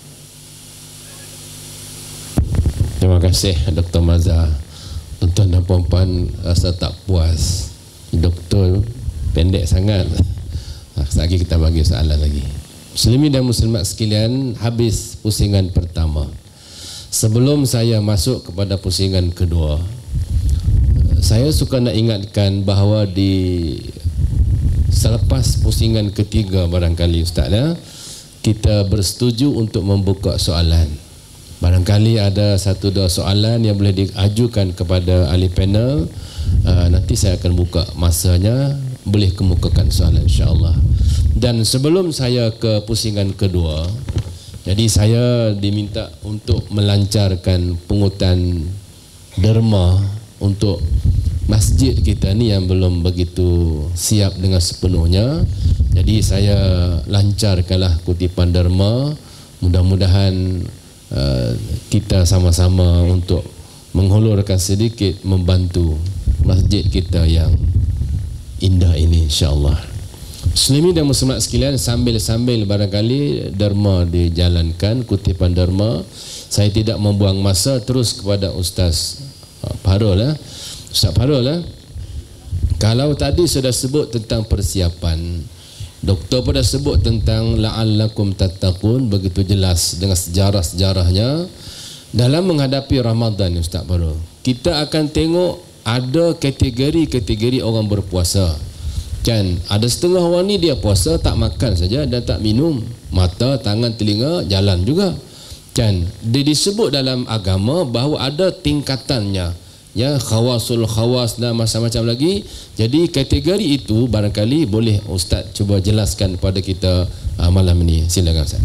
Terima kasih Doktor Mazhar. Tuan-tuan dan puan-puan rasa tak puas, Doktor pendek sangat. Sekejap lagi kita bagi soalan lagi. Muslimin dan muslimat sekalian, habis pusingan pertama. Sebelum saya masuk kepada pusingan kedua, saya suka nak ingatkan bahawa di selepas pusingan ketiga barangkali Ustaz ya, kita bersetuju untuk membuka soalan. Barangkali ada satu dua soalan yang boleh diajukan kepada ahli panel. Uh, nanti saya akan buka masanya, boleh kemukakan soalan insya-Allah. Dan sebelum saya ke pusingan kedua, jadi saya diminta untuk melancarkan pungutan derma untuk masjid kita ni yang belum begitu siap dengan sepenuhnya. Jadi saya lancarkanlah kutipan derma. Mudah-mudahan uh, kita sama-sama untuk menghulurkan sedikit membantu masjid kita yang indah ini insya-Allah. Muslimin dan muslimat sekalian, sambil-sambil barangkali derma dijalankan, kutipan derma, saya tidak membuang masa, terus kepada Ustaz Parul lah. Ustaz Parul lah. Kalau tadi sudah sebut tentang persiapan, doktor pun dah sebut tentang la'allakum tattaqun, begitu jelas dengan sejarah-sejarahnya. Dalam menghadapi Ramadan Ustaz Parul, kita akan tengok ada kategori-kategori orang berpuasa. Kan ada setengah orang ni dia puasa tak makan saja dan tak minum, mata, tangan, telinga jalan juga. Kan dia disebut dalam agama bahawa ada tingkatannya, ya, khawasul khawas dan macam-macam lagi. Jadi kategori itu barangkali boleh Ustaz cuba jelaskan kepada kita uh, malam ini. Silakan Ustaz.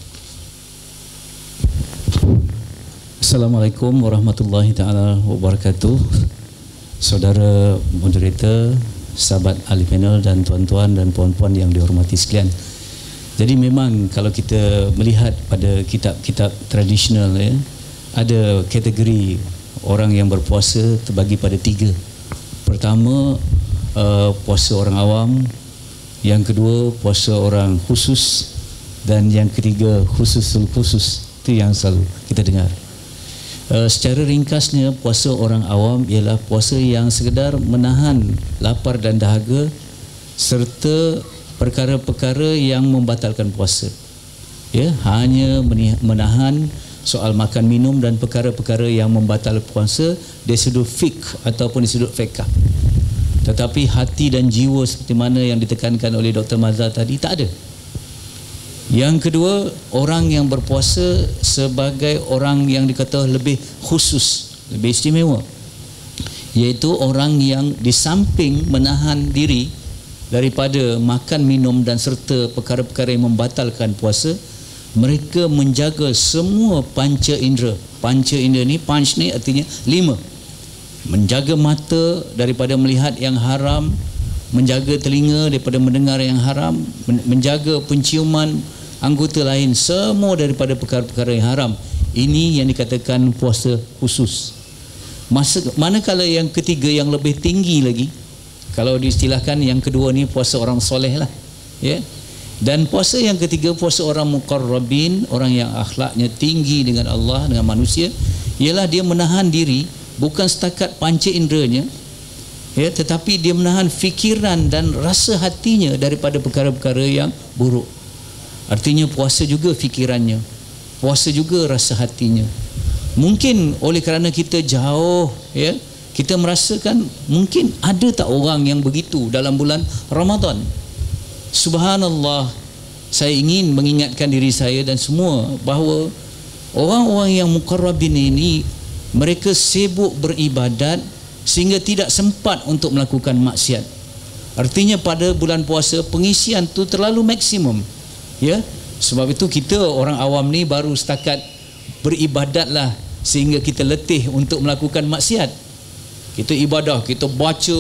Assalamualaikum warahmatullahi taala wabarakatuh. Saudara moderator, sahabat ahli panel dan tuan-tuan dan puan-puan yang dihormati sekalian. Jadi memang kalau kita melihat pada kitab-kitab tradisional ya, ada kategori orang yang berpuasa terbagi pada tiga. Pertama, uh, puasa orang awam, yang kedua puasa orang khusus, dan yang ketiga khususul khusus. Itu yang selalu kita dengar. Uh, secara ringkasnya, puasa orang awam ialah puasa yang sekedar menahan lapar dan dahaga serta perkara-perkara yang membatalkan puasa. Ya, hanya menahan soal makan minum dan perkara-perkara yang membatalkan puasa dari sudut fiqh ataupun dari sudut fiqh. Tetapi hati dan jiwa seperti mana yang ditekankan oleh Doktor Mazhar tadi tak ada. Yang kedua, orang yang berpuasa sebagai orang yang dikata lebih khusus, lebih istimewa, iaitu orang yang di samping menahan diri daripada makan, minum dan serta perkara-perkara yang membatalkan puasa, mereka menjaga semua panca indera. Panca indera ni, panch ni artinya lima. Menjaga mata daripada melihat yang haram, menjaga telinga daripada mendengar yang haram, menjaga penciuman anggota lain, semua daripada perkara-perkara yang haram. Ini yang dikatakan puasa khusus. Masa, manakala yang ketiga yang lebih tinggi lagi, kalau diistilahkan yang kedua ni puasa orang soleh lah, ya. Dan puasa yang ketiga, puasa orang muqarrabin, orang yang akhlaknya tinggi dengan Allah, dengan manusia, ialah dia menahan diri bukan setakat panca inderanya, ya, tetapi dia menahan fikiran dan rasa hatinya daripada perkara-perkara yang buruk. Artinya puasa juga fikirannya, puasa juga rasa hatinya. Mungkin oleh kerana kita jauh, ya, kita merasakan mungkin ada tak orang yang begitu dalam bulan Ramadan. Subhanallah, saya ingin mengingatkan diri saya dan semua bahawa orang-orang yang muqarrabin ini, mereka sibuk beribadat sehingga tidak sempat untuk melakukan maksiat. Artinya pada bulan puasa pengisian tu terlalu maksimum. Ya, sebab itu kita orang awam ni baru setakat beribadatlah sehingga kita letih untuk melakukan maksiat. Kita ibadah, kita baca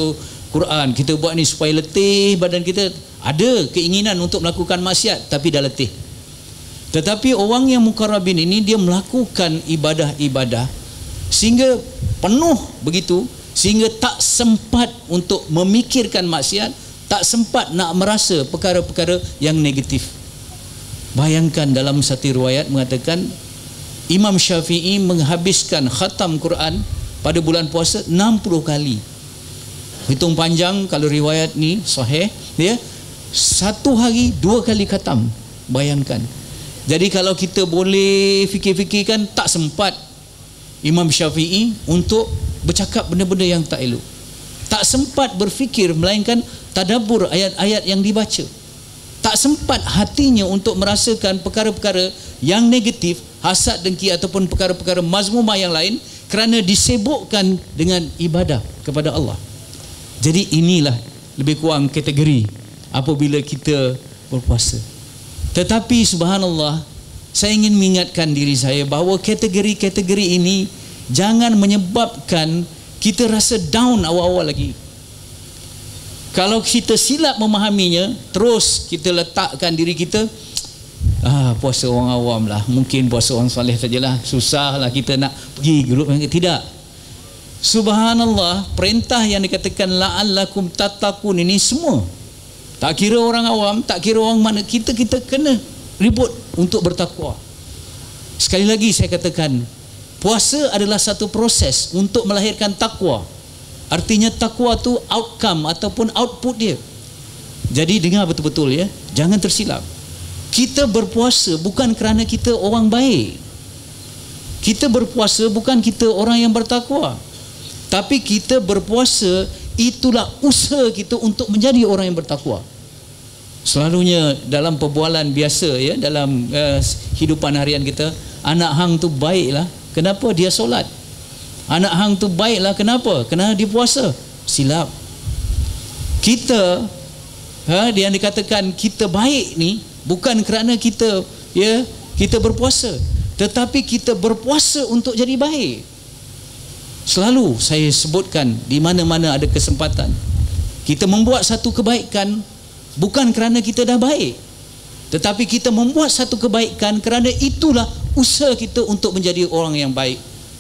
Quran, kita buat ni supaya letih badan kita, ada keinginan untuk melakukan maksiat tapi dah letih. Tetapi orang yang muqarrabin ini dia melakukan ibadah-ibadah sehingga penuh begitu, sehingga tak sempat untuk memikirkan maksiat, tak sempat nak merasa perkara-perkara yang negatif. Bayangkan dalam satu riwayat mengatakan Imam Syafi'i menghabiskan khatam Quran pada bulan puasa enam puluh kali. Hitung panjang, kalau riwayat ni sahih, ya, satu hari dua kali khatam. Bayangkan. Jadi kalau kita boleh fikir-fikirkan, tak sempat Imam Syafi'i untuk bercakap benda-benda yang tak elok. Tak sempat berfikir, melainkan tadabbur ayat-ayat yang dibaca. Tak sempat hatinya untuk merasakan perkara-perkara yang negatif, hasad, dengki ataupun perkara-perkara mazmumah yang lain, kerana disibukkan dengan ibadah kepada Allah. Jadi inilah lebih kurang kategori apabila kita berpuasa. Tetapi subhanallah, saya ingin mengingatkan diri saya bahawa kategori-kategori ini jangan menyebabkan kita rasa down awal-awal lagi. Kalau kita silap memahaminya, terus kita letakkan diri kita, ah, puasa orang awam lah, mungkin puasa orang soleh sajalah, susahlah kita nak pergi grup yang tidak. Subhanallah, perintah yang dikatakan la'allakum tattaqun ini semua, tak kira orang awam, tak kira orang mana, kita kita kena ribut untuk bertakwa. Sekali lagi saya katakan, puasa adalah satu proses untuk melahirkan takwa. Artinya takwa tu outcome ataupun output dia. Jadi dengar betul-betul ya, jangan tersilap. Kita berpuasa bukan kerana kita orang baik. Kita berpuasa bukan kita orang yang bertakwa. Tapi kita berpuasa itulah usaha kita untuk menjadi orang yang bertakwa. Selalunya dalam perbualan biasa ya, dalam uh, hidupan harian kita, anak hang tu baiklah, kenapa dia solat? Anak hang tu baiklah, kenapa? Kerana dia puasa. Silap. Kita ha, yang dikatakan kita baik ni bukan kerana kita ya kita berpuasa, tetapi kita berpuasa untuk jadi baik. Selalu saya sebutkan di mana-mana ada kesempatan, kita membuat satu kebaikan bukan kerana kita dah baik, tetapi kita membuat satu kebaikan kerana itulah usaha kita untuk menjadi orang yang baik.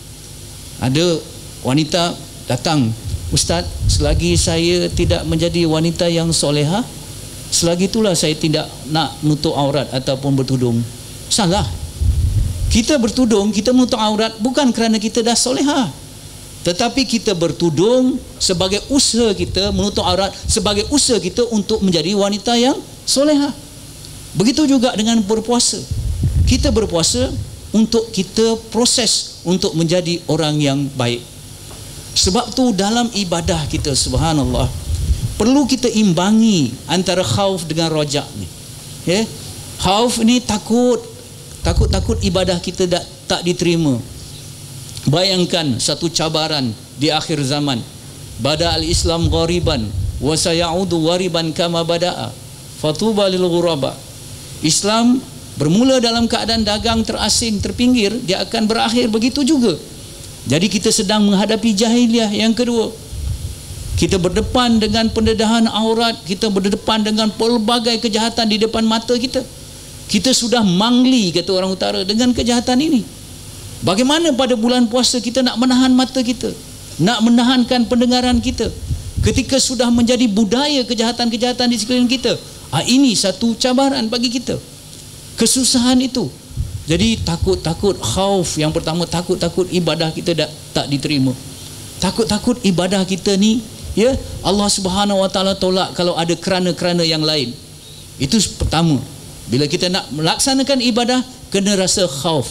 Ada wanita datang, Ustaz, selagi saya tidak menjadi wanita yang solehah, selagi itulah saya tidak nak menutup aurat ataupun bertudung. Salah. Kita bertudung, kita menutup aurat bukan kerana kita dah solehah, tetapi kita bertudung sebagai usaha kita, menutup aurat sebagai usaha kita untuk menjadi wanita yang solehah. Begitu juga dengan berpuasa. Kita berpuasa untuk kita proses untuk menjadi orang yang baik. Sebab tu dalam ibadah kita, subhanallah, perlu kita imbangi antara khauf dengan rojak ni. Ya, khauf ni takut, takut-takut ibadah kita tak, tak diterima. Bayangkan satu cabaran di akhir zaman. Bada al-Islam ghariban wa sayaudu ghariban kama bada'a. Fatuba lil ghuraba. Islam bermula dalam keadaan dagang terasing, terpinggir, dia akan berakhir begitu juga. Jadi kita sedang menghadapi jahiliah yang kedua. Kita berdepan dengan pendedahan aurat, kita berdepan dengan pelbagai kejahatan di depan mata kita. Kita sudah mangli, kata orang utara, dengan kejahatan ini. Bagaimana pada bulan puasa kita nak menahan mata kita, nak menahankan pendengaran kita, ketika sudah menjadi budaya kejahatan-kejahatan di sekeliling kita? Ah, ini satu cabaran bagi kita, kesusahan itu. Jadi takut-takut khauf, yang pertama takut-takut ibadah kita tak, tak diterima. Takut-takut ibadah kita ni ya Allah Subhanahu Wa Taala tolak kalau ada kerana-kerana yang lain. Itu pertama. Bila kita nak melaksanakan ibadah, kena rasa khauf.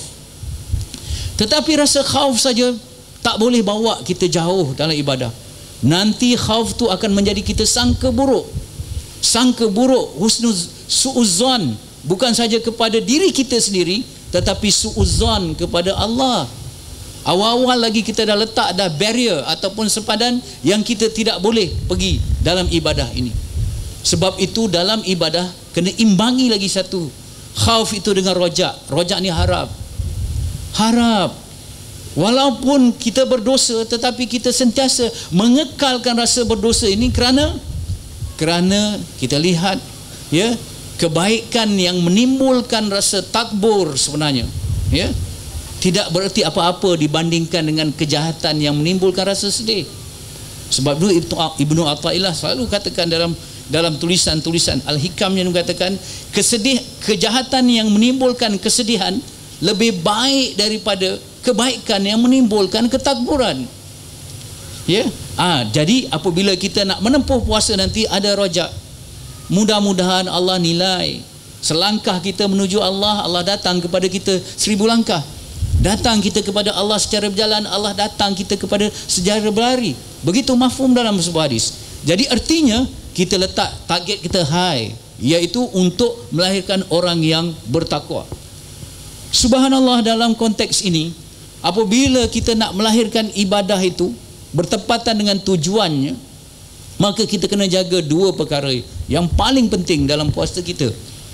Tetapi rasa khauf saja tak boleh bawa kita jauh dalam ibadah. Nanti khauf tu akan menjadi kita sangka buruk. Sangka buruk, husnuz su'uzzan, bukan saja kepada diri kita sendiri, tetapi su'uzzan kepada Allah. Awal-awal lagi kita dah letak dah barrier ataupun sepadan yang kita tidak boleh pergi dalam ibadah ini. Sebab itu dalam ibadah kena imbangi lagi satu khauf itu dengan rojak. Rojak ni harap. Harap. Walaupun kita berdosa, tetapi kita sentiasa mengekalkan rasa berdosa ini kerana kerana kita lihat ya kebaikan yang menimbulkan rasa takbur sebenarnya ya tidak berarti apa-apa dibandingkan dengan kejahatan yang menimbulkan rasa sedih. Sebab itu Ibnu Athaillah selalu katakan dalam dalam tulisan-tulisan Al-Hikam yang mengatakan kesedih kejahatan yang menimbulkan kesedihan lebih baik daripada kebaikan yang menimbulkan ketakburan. Ya. Ah, jadi apabila kita nak menempuh puasa nanti ada rojak. Mudah-mudahan Allah nilai selangkah kita menuju Allah, Allah datang kepada kita seribu langkah. Datang kita kepada Allah secara berjalan, Allah datang kita kepada secara berlari. Begitu mafhum dalam sebuah hadis. Jadi artinya kita letak target kita high, iaitu untuk melahirkan orang yang bertakwa. Subhanallah, dalam konteks ini apabila kita nak melahirkan ibadah itu bertepatan dengan tujuannya, maka kita kena jaga dua perkara yang paling penting dalam puasa kita.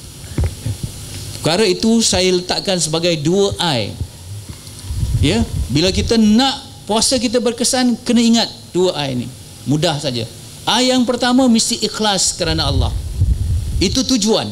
Perkara itu saya letakkan sebagai dua I. Ya, bila kita nak puasa kita berkesan, kena ingat dua I ini. Mudah saja. I yang pertama mesti ikhlas kerana Allah. Itu tujuan.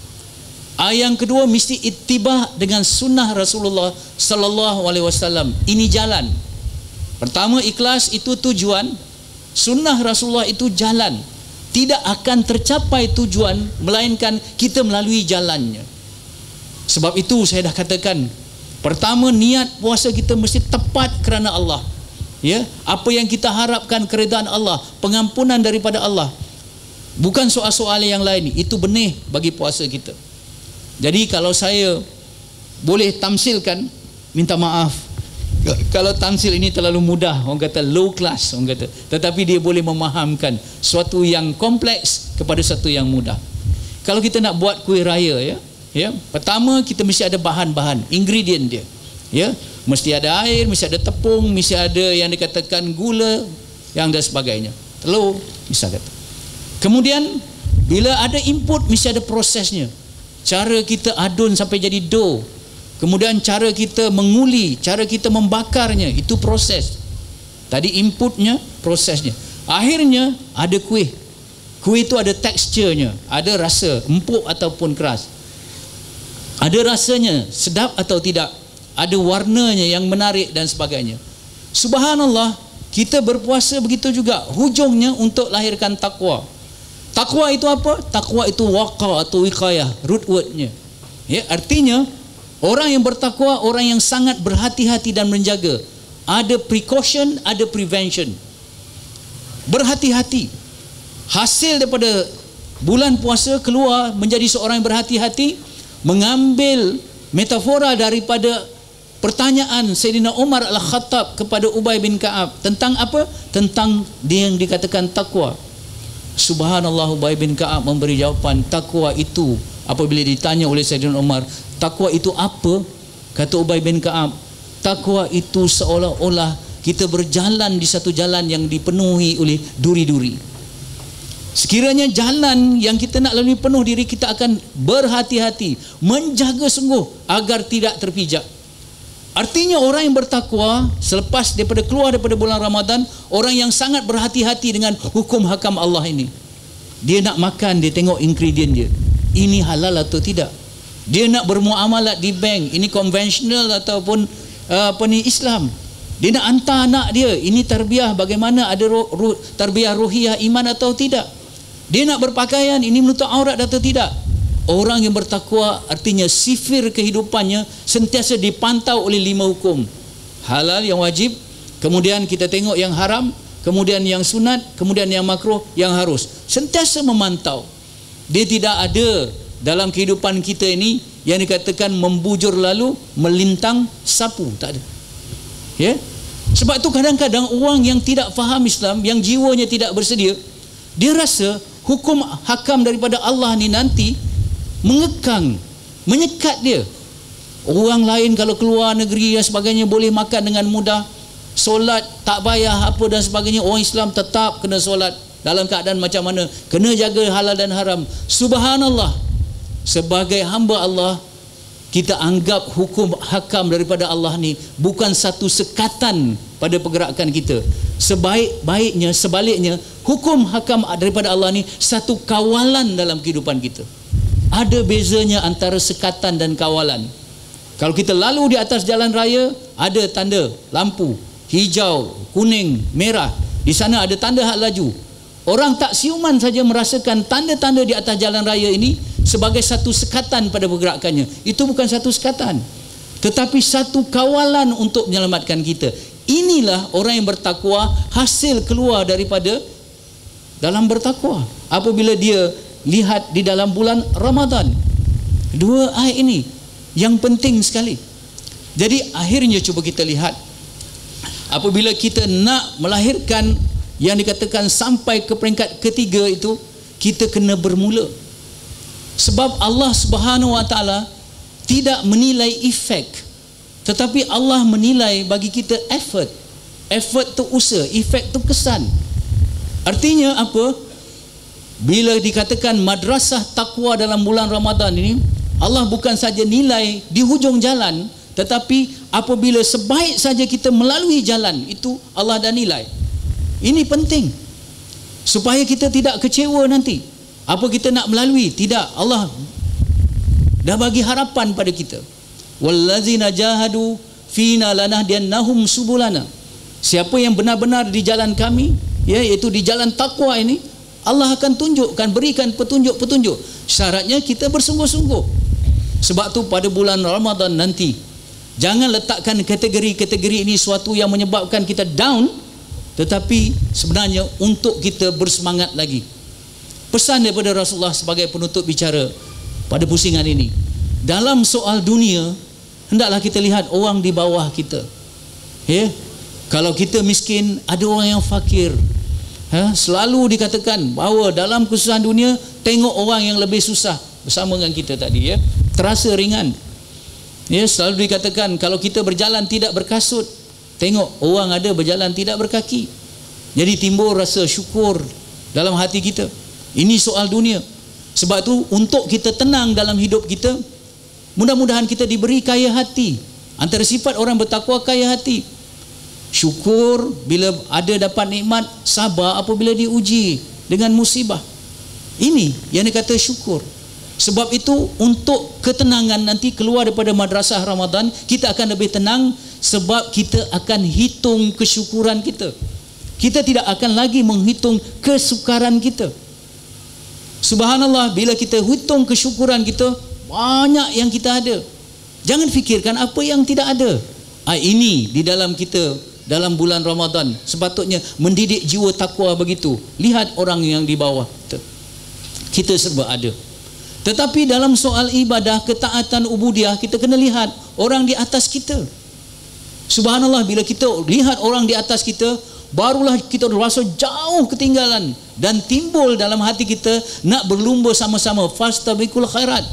I yang kedua mesti ittibah dengan sunnah Rasulullah sallallahu alaihi wasallam. Ini jalan. Pertama ikhlas itu tujuan, sunnah Rasulullah itu jalan. Tidak akan tercapai tujuan melainkan kita melalui jalannya. Sebab itu saya dah katakan, pertama niat puasa kita mesti tepat kerana Allah. Ya, apa yang kita harapkan keredaan Allah, pengampunan daripada Allah. Bukan soal-soal yang lain. Itu benih bagi puasa kita. Jadi kalau saya boleh tamsilkan, minta maaf kalau tamsil ini terlalu mudah, orang kata low class, orang kata, tetapi dia boleh memahamkan suatu yang kompleks kepada satu yang mudah. Kalau kita nak buat kuih raya, ya, ya, pertama kita mesti ada bahan-bahan, ingredient dia, ya, mesti ada air, mesti ada tepung, mesti ada yang dikatakan gula, yang dan sebagainya, telur, misalnya. Kemudian bila ada input, mesti ada prosesnya. Cara kita adun sampai jadi dough, kemudian cara kita menguli, cara kita membakarnya, itu proses. Tadi inputnya, prosesnya. Akhirnya ada kuih. Kuih itu ada teksturnya, ada rasa, empuk ataupun keras. Ada rasanya, sedap atau tidak. Ada warnanya yang menarik dan sebagainya. Subhanallah, kita berpuasa begitu juga. Hujungnya untuk lahirkan takwa. Takwa itu apa? Takwa itu waqa atau wiqayah, root wordnya. Ya, artinya orang yang bertakwa, orang yang sangat berhati-hati dan menjaga. Ada precaution, ada prevention. Berhati-hati. Hasil daripada bulan puasa keluar menjadi seorang yang berhati-hati, mengambil metafora daripada pertanyaan Sayyidina Umar Al-Khattab kepada Ubay bin Ka'ab tentang apa? Tentang dia yang dikatakan takwa. Subhanallah, Ubay bin Ka'ab memberi jawapan, takwa itu, apabila ditanya oleh Sayyidina Umar, takwa itu apa? Kata Ubay bin Ka'ab, takwa itu seolah-olah kita berjalan di satu jalan yang dipenuhi oleh duri-duri. Sekiranya jalan yang kita nak lalui penuh diri, kita akan berhati-hati, menjaga sungguh agar tidak terpijak. Artinya orang yang bertakwa selepas daripada keluar daripada bulan Ramadan, orang yang sangat berhati-hati dengan hukum hakam Allah ini. Dia nak makan, dia tengok ingredient dia, ini halal atau tidak. Dia nak bermuamalat di bank, ini konvensional ataupun uh, apa ni Islam. Dia nak hantar anak dia, ini tarbiyah bagaimana, ada ru, ru, tarbiyah ruhiyah iman atau tidak. Dia nak berpakaian, ini menutup aurat atau tidak. Orang yang bertakwa artinya sifir kehidupannya sentiasa dipantau oleh lima hukum. Halal yang wajib, kemudian kita tengok yang haram, kemudian yang sunat, kemudian yang makruh, yang harus. Sentiasa memantau. Dia tidak ada dalam kehidupan kita ini yang dikatakan membujur lalu melintang sapu, tak ada. Ya? Sebab itu kadang-kadang orang yang tidak faham Islam, yang jiwanya tidak bersedia, dia rasa hukum hakam daripada Allah ni nanti mengekang, menyekat dia. Orang lain kalau keluar negeri dan sebagainya boleh makan dengan mudah, solat tak payah apa dan sebagainya. Orang Islam tetap kena solat dalam keadaan macam mana, kena jaga halal dan haram. Subhanallah, sebagai hamba Allah, kita anggap hukum hakam daripada Allah ni bukan satu sekatan pada pergerakan kita. Sebaik-baiknya, sebaliknya, hukum hakam daripada Allah ni satu kawalan dalam kehidupan kita. Ada bezanya antara sekatan dan kawalan. Kalau kita lalu di atas jalan raya, ada tanda lampu hijau, kuning, merah. Di sana ada tanda hak laju. Orang tak siuman saja merasakan tanda-tanda di atas jalan raya ini sebagai satu sekatan pada pergerakannya. Itu bukan satu sekatan, tetapi satu kawalan untuk menyelamatkan kita. Inilah orang yang bertakwa, hasil keluar daripada dalam bertakwa apabila dia lihat di dalam bulan Ramadan. Dua ayat ini yang penting sekali. Jadi akhirnya cuba kita lihat, apabila kita nak melahirkan yang dikatakan sampai ke peringkat ketiga itu, kita kena bermula. Sebab Allah Subhanahu Wa Taala tidak menilai efek, tetapi Allah menilai bagi kita effort. Effort tu usaha, efek tu kesan. Artinya apa? Bila dikatakan madrasah takwa dalam bulan Ramadan ini, Allah bukan saja nilai di hujung jalan, tetapi apabila sebaik saja kita melalui jalan itu, Allah dah nilai. Ini penting supaya kita tidak kecewa nanti. Apa kita nak melalui? Tidak, Allah dah bagi harapan pada kita. Wallazina jahadu fina lanahdiyannahum subulana. Siapa yang benar-benar di jalan kami, ya, iaitu di jalan takwa ini, Allah akan tunjukkan, berikan petunjuk-petunjuk. Syaratnya kita bersungguh-sungguh. Sebab tu pada bulan Ramadan nanti, jangan letakkan kategori-kategori ini suatu yang menyebabkan kita down, tetapi sebenarnya untuk kita bersemangat lagi. Pesan daripada Rasulullah sebagai penutup bicara pada pusingan ini, dalam soal dunia, hendaklah kita lihat orang di bawah kita. Ya, kalau kita miskin, ada orang yang fakir. Ha? Selalu dikatakan bahawa dalam kesusahan dunia, tengok orang yang lebih susah bersama dengan kita tadi, ya, terasa ringan. Ya, selalu dikatakan kalau kita berjalan tidak berkasut, tengok orang ada berjalan tidak berkaki. Jadi timbul rasa syukur dalam hati kita. Ini soal dunia. Sebab tu untuk kita tenang dalam hidup kita, mudah-mudahan kita diberi kaya hati. Antara sifat orang bertakwa, kaya hati. Syukur bila ada dapat nikmat, sabar apabila diuji dengan musibah. Ini yang dikata syukur. Sebab itu untuk ketenangan nanti keluar daripada madrasah Ramadan, kita akan lebih tenang sebab kita akan hitung kesyukuran kita. Kita tidak akan lagi menghitung kesukaran kita. Subhanallah, bila kita hitung kesyukuran kita, banyak yang kita ada. Jangan fikirkan apa yang tidak ada. Ah, ini di dalam kita dalam bulan Ramadan sepatutnya mendidik jiwa takwa begitu. Lihat orang yang di bawah kita, kita serba ada. Tetapi dalam soal ibadah, ketaatan, ubudiah, kita kena lihat orang di atas kita. Subhanallah, bila kita lihat orang di atas kita, barulah kita rasa jauh ketinggalan dan timbul dalam hati kita nak berlumba sama-sama. Fastabiqul khairat.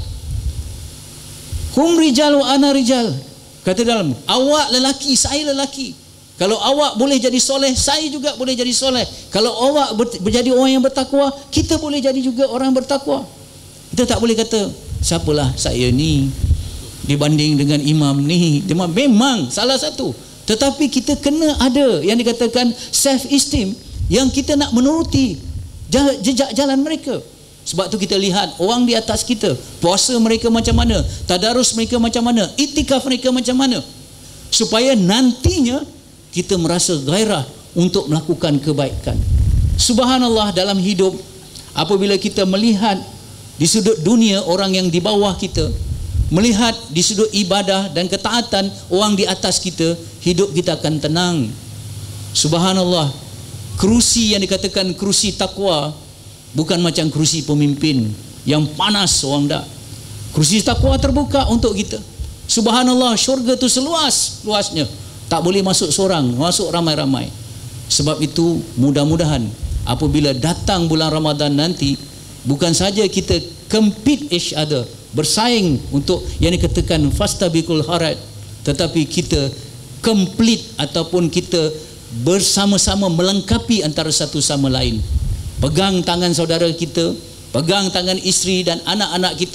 Hum rijal wa ana rijal. Kata dalam, awak lelaki, saya lelaki. Kalau awak boleh jadi soleh, saya juga boleh jadi soleh. Kalau awak menjadi orang yang bertakwa, kita boleh jadi juga orang bertakwa. Kita tak boleh kata, siapalah saya ni dibanding dengan imam ni. Memang salah satu. Tetapi kita kena ada yang dikatakan self-esteem, yang kita nak menuruti jejak jalan mereka. Sebab tu kita lihat orang di atas kita, puasa mereka macam mana, tadarus mereka macam mana, iktikaf mereka macam mana, supaya nantinya kita merasa gairah untuk melakukan kebaikan. Subhanallah, dalam hidup apabila kita melihat di sudut dunia orang yang di bawah kita, melihat di sudut ibadah dan ketaatan orang di atas kita, hidup kita akan tenang. Subhanallah, kerusi yang dikatakan kerusi takwa bukan macam kerusi pemimpin yang panas orang dak. Kerusi takwa terbuka untuk kita. Subhanallah, syurga tu seluas luasnya, tak boleh masuk seorang, masuk ramai-ramai. Sebab itu mudah-mudahan apabila datang bulan Ramadan nanti, bukan saja kita compete each other, bersaing untuk yang dikatakan fastabiqul khairat, tetapi kita complete ataupun kita bersama-sama melengkapi antara satu sama lain. Pegang tangan saudara kita, pegang tangan isteri dan anak-anak kita,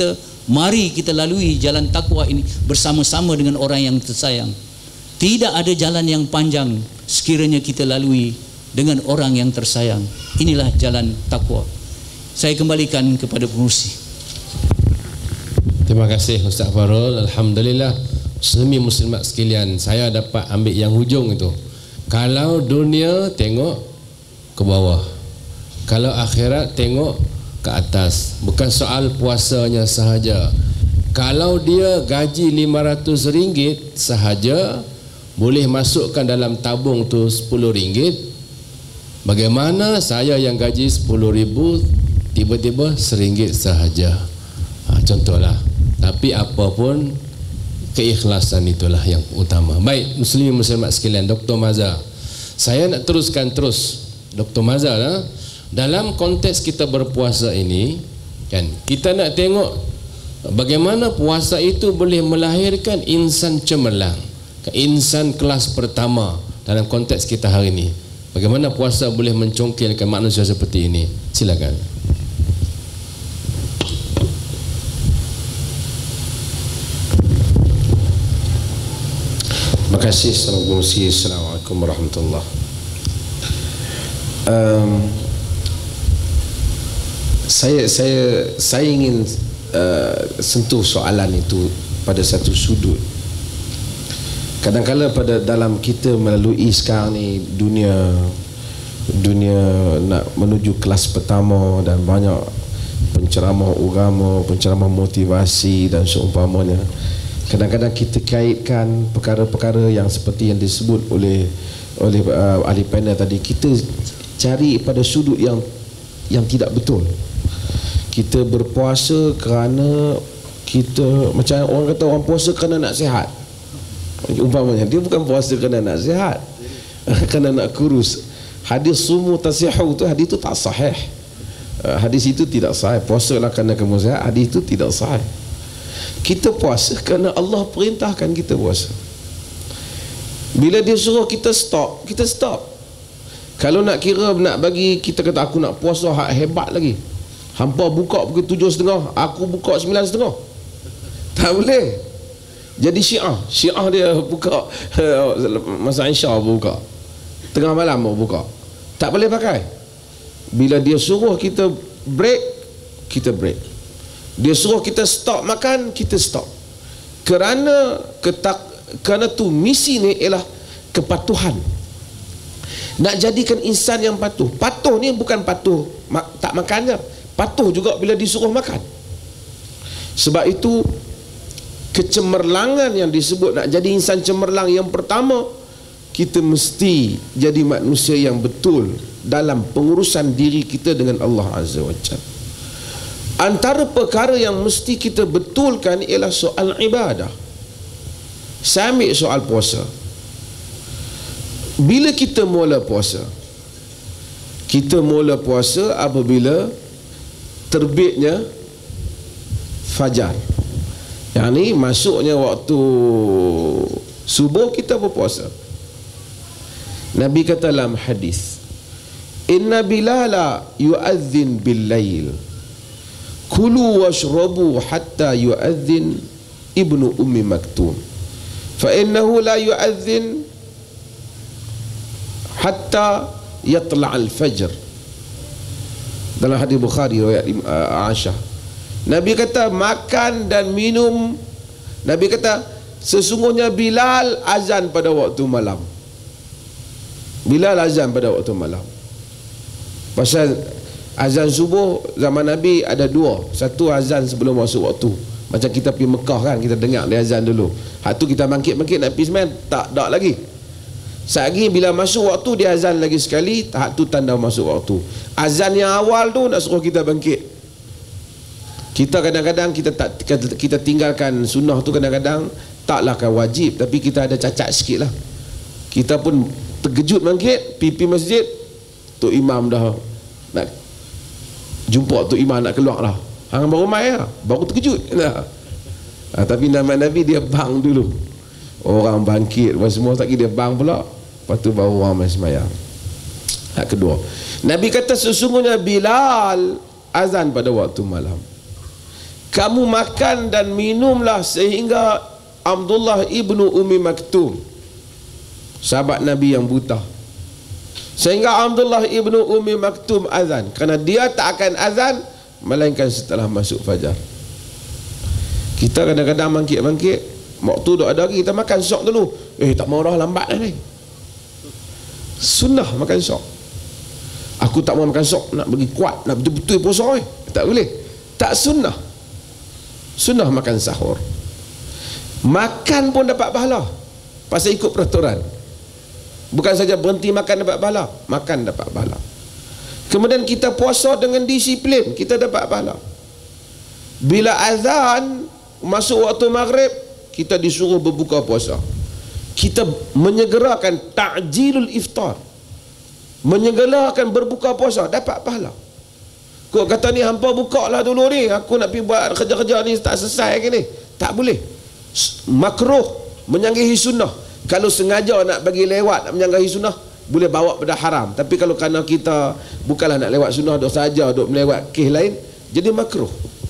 Mari kita lalui jalan takwa ini bersama-sama dengan orang yang tersayang. Tidak ada jalan yang panjang sekiranya kita lalui dengan orang yang tersayang. Inilah jalan takwa. Saya kembalikan kepada pengurusi. Terima kasih Ustaz Farul. Alhamdulillah, Muslimin muslimat sekalian, saya dapat ambil yang hujung itu. Kalau dunia tengok ke bawah, kalau akhirat tengok ke atas. Bukan soal puasanya sahaja. Kalau dia gaji lima ratus ringgit sahaja, boleh masukkan dalam tabung tu sepuluh ringgit. Bagaimana saya yang gaji sepuluh ribu tiba-tiba seringgit sahaja? Ha, contohlah. Tapi apapun, keikhlasan itulah yang utama. Baik, muslimin muslimat sekalian, Doktor Mazhar, saya nak teruskan terus. Doktor Mazhar, ha? Dalam konteks kita berpuasa ini, kan, kita nak tengok bagaimana puasa itu boleh melahirkan insan cemerlang, insan kelas pertama dalam konteks kita hari ini. Bagaimana puasa boleh mencongkelkan manusia seperti ini? Silakan. Terima kasih. Assalamualaikum warahmatullahi wabarakatuh. Um, saya saya saya ingin uh, sentuh soalan itu pada satu sudut. Kadang-kadang pada dalam kita melalui sekarang ni dunia dunia nak menuju kelas pertama dan banyak penceramah agama, penceramah motivasi dan seumpamanya. Kadang-kadang kita kaitkan perkara-perkara yang seperti yang disebut oleh oleh uh, ahli panel tadi, kita cari pada sudut yang yang tidak betul. Kita berpuasa kerana kita, macam orang kata orang puasa kerana nak sihat. Umpamanya dia bukan puasa kerana nak sihat, kerana nak kurus. Hadis sumu tasihu tu, hadis itu tak sahih. Hadis itu tidak sahih. Puasalah kerana kamu sihat, hadis itu tidak sahih. Kita puasa kerana Allah perintahkan kita puasa. Bila dia suruh kita stop, kita stop. Kalau nak kira nak bagi kita kata aku nak puasa hebat lagi, hampa buka pukul tujuh setengah, aku buka sembilan setengah, tak boleh. Jadi syiah Syiah dia buka masa Isya buka, tengah malam mau buka, tak boleh pakai. Bila dia suruh kita break, kita break. Dia suruh kita stop makan, kita stop. Kerana ketak, kerana tu misi ni ialah kepatuhan. Nak jadikan insan yang patuh. Patuh ni bukan patuh mak, tak makannya, patuh juga bila disuruh makan. Sebab itu kecemerlangan yang disebut nak jadi insan cemerlang, yang pertama kita mesti jadi manusia yang betul dalam pengurusan diri kita dengan Allah Azza wa Jalla. Antara perkara yang mesti kita betulkan ialah soal ibadah. Saya ambil soal puasa. Bila kita mula puasa, kita mula puasa apabila terbitnya fajar. Yang ni masuknya waktu subuh kita berpuasa. Nabi kata dalam hadis, inna bilala yu'adzin bil lail, kulu washrabu hatta yu'adzin ibnu ummi maktum, fa innahu la yu'adzin hatta yatla' al-fajr. Dalam hadis Bukhari riwayat uh, Aisyah, Nabi kata makan dan minum, Nabi kata sesungguhnya Bilal azan pada waktu malam. Bilal azan pada waktu malam. Pasal azan subuh zaman Nabi ada dua. Satu azan sebelum masuk waktu. Macam kita pergi Mekah kan, kita dengar dia azan dulu. Hak tu kita bangkit-bangkit nak pergi semen, tak tak lagi. Sehari bila masuk waktu dia azan lagi sekali, hak tu tanda masuk waktu. Azan yang awal tu nak suruh kita bangkit. Kita kadang-kadang kita tak kita tinggalkan sunnah tu, kadang-kadang taklah kan wajib, tapi kita ada cacat sikit lah. Kita pun terkejut bangkit, pipi masjid, Tok Imam dah nak jumpa Tok Imam nak keluar lah. Hang baru mai lah, baru terkejut nah. Ha, tapi nama Nabi dia bang dulu. Orang bangkit, semua tak kira dia bang pula. Lepas tu baru orang main sembahyang. Hak kedua, Nabi kata sesungguhnya Bilal azan pada waktu malam. kamu makan dan minumlah sehingga Abdullah ibnu Ummi Maktum, sahabat Nabi yang buta, sehingga Abdullah ibnu Ummi Maktum azan, kerana dia tak akan azan melainkan setelah masuk fajar. Kita kadang-kadang bangkit-bangkit, waktu duk ada lagi, kita makan sok dulu. Eh, tak mau dah, lambat dah ni. Sunnah makan sok. Aku tak mau makan sok, nak bagi kuat, nak betul-betul puasa eh. Tak boleh. Tak sunnah. Sunnah makan sahur. Makan pun dapat pahala, pasal ikut peraturan. Bukan saja berhenti makan dapat pahala, makan dapat pahala. Kemudian kita puasa dengan disiplin, kita dapat pahala. Bila azan masuk waktu maghrib, kita disuruh berbuka puasa. Kita menyegerakan ta'jilul iftar, menyegerakan berbuka puasa, dapat pahala. Kau kata ni hampa buka lah dulu ni, aku nak pergi buat kerja-kerja ni tak selesai ke ni. Tak boleh. Makruh, menyanggahi sunnah. Kalau sengaja nak bagi lewat, nak menyanggahi sunnah, boleh bawa pada haram. Tapi kalau kerana kita bukanlah nak lewat sunnah, duk saja duk melewat kes lain, jadi makruh.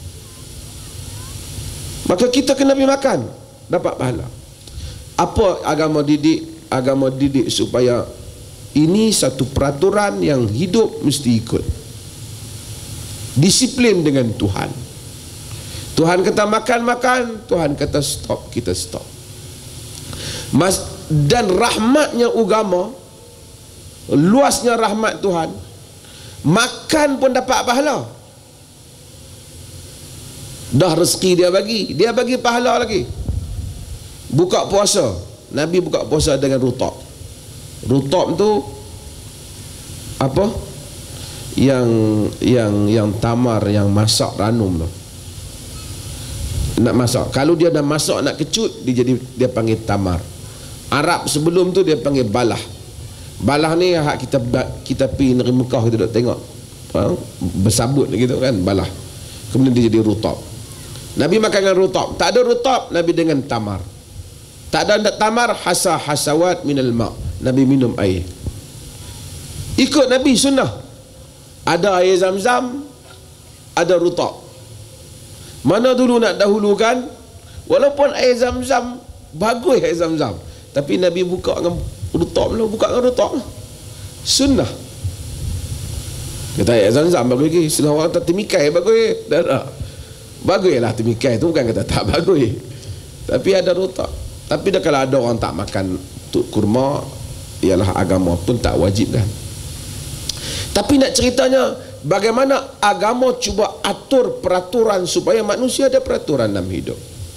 Maka kita kena pergi makan, dapat pahala. Apa agama didik? Agama didik supaya ini satu peraturan yang hidup mesti ikut. Disiplin dengan Tuhan. Tuhan kata makan-makan, Tuhan kata stop, kita stop. Mas, dan rahmatnya agama, luasnya rahmat Tuhan, makan pun dapat pahala. Dah rezeki dia bagi, dia bagi pahala lagi. Buka puasa, Nabi buka puasa dengan rutab. Rutab tu apa? Yang yang yang tamar, yang masak ranum tu. Nak masak. Kalau dia dah masak nak kecut, dia jadi dia panggil tamar. Arab sebelum tu dia panggil balah. Balah ni hak kita kita pergi negeri Mekah, kita duk tengok. Ha? Bersabut gitu kan, balah. Kemudian dia jadi rutab. Nabi makan dengan rutab. Tak ada rutab, Nabi dengan tamar. Tak ada tamar, hasa hasawat minal ma'. Nabi minum air. Ikut Nabi sunnah. Ada air zam-zam, ada rutab. Mana dulu nak dahulukan? Walaupun air zam-zam bagus, air zam-zam, tapi Nabi buka dengan rutab lah, buka dengan rutab lah. Sunnah. Kata air zam-zam bagus lagi. Setengah orang kata temikai bagus. Dah tak. Bagus lah temikai tu, bukan kata tak bagus. Tapi ada rutab. Tapi dah kalau ada orang tak makan tu kurma, ialah agama pun tak wajib kan. Tapi nak ceritanya, bagaimana agama cuba atur peraturan supaya manusia ada peraturan dalam hidup.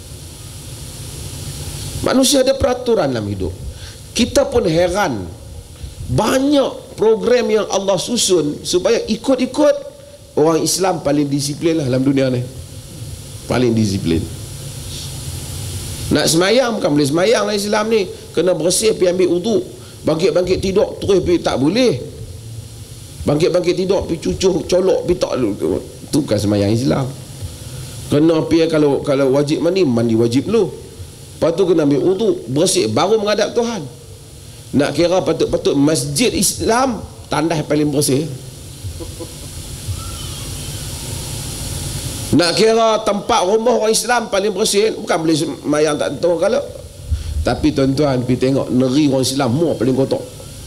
Manusia ada peraturan dalam hidup. Kita pun heran, banyak program yang Allah susun supaya ikut-ikut. Orang Islam paling disiplin lah dalam dunia ni. Paling disiplin. Nak semayang bukan boleh semayang dalam Islam ni, kena bersih pergi ambil wudu. Bangkit-bangkit tidur terus pergi, tak boleh. Bangkit-bangkit tidur pergi cucuh colok pergi tak, tu bukan semayang Islam. Kena pergi, kalau kalau wajib mandi, mandi wajib dulu. Lepas tu kena ambil wudu, bersih, baru menghadap Tuhan. Nak kira patut-patut masjid Islam tandas paling bersih. Nak kira tempat rumah orang Islam paling bersih, bukan boleh semayang tak tahu kalau. Tapi tuan-tuan pergi tengok negeri orang Islam semua paling kotor.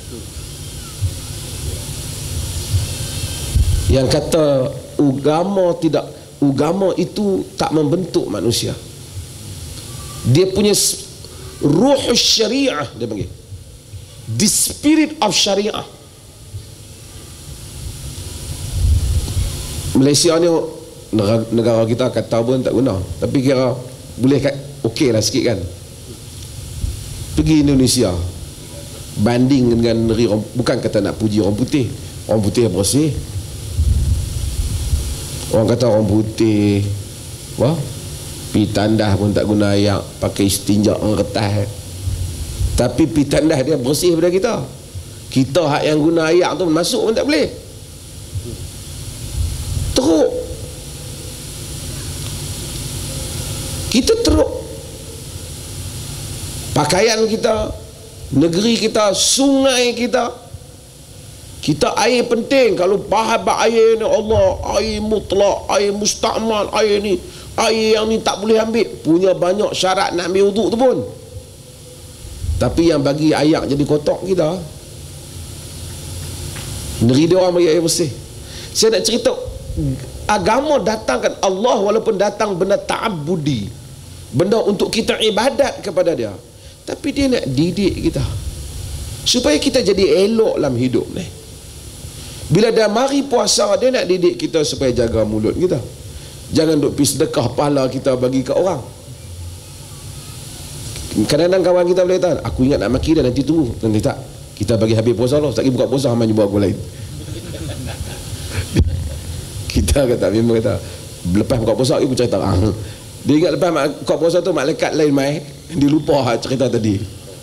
Yang kata agama tidak, agama itu tak membentuk manusia. Dia punya ruh syariah, dia panggil, the spirit of syariah. Malaysia ni negara, negara kita kata pun tak guna, tapi kira boleh kat okey lah sikit kan. Pergi Indonesia, banding dengan negeri orang, bukan kata nak puji orang putih, orang putih bersih. Orang kata orang putih, wah, pi tandas pun tak guna air, pakai istinja orang kertas. Tapi pi tandas dia bersih daripada kita. Kita hak yang guna air tu masuk pun tak boleh. Teruk. Kita teruk. Pakaian kita, negeri kita, sungai kita, Kita air penting. Kalau bahabat air ni Allah, air mutlak, air musta'mal, air ni, air yang ni tak boleh ambil, punya banyak syarat nak ambil wuduk tu pun. Tapi yang bagi ayak jadi kotak kita, negeri dia orang bagi air bersih. Saya nak cerita, agama datangkan Allah walaupun datang benda ta'abudi, benda untuk kita ibadat kepada dia, tapi dia nak didik kita supaya kita jadi elok dalam hidup ni. Bila dah mari puasa, dia nak didik kita supaya jaga mulut kita. Jangan duk pergi sedekah pahala kita bagi ke orang. Kadang-kadang kawan kita boleh kata, aku ingat nak maki dah, nanti tunggu. Nanti tak, kita bagi habis puasa lah, sekali buka puasa aman jumpa aku lain. Kita kata, memang kata, lepas buka puasa aku cerita, ah. Dia ingat lepas buka puasa tu malaikat lain mai, dia lupa cerita tadi.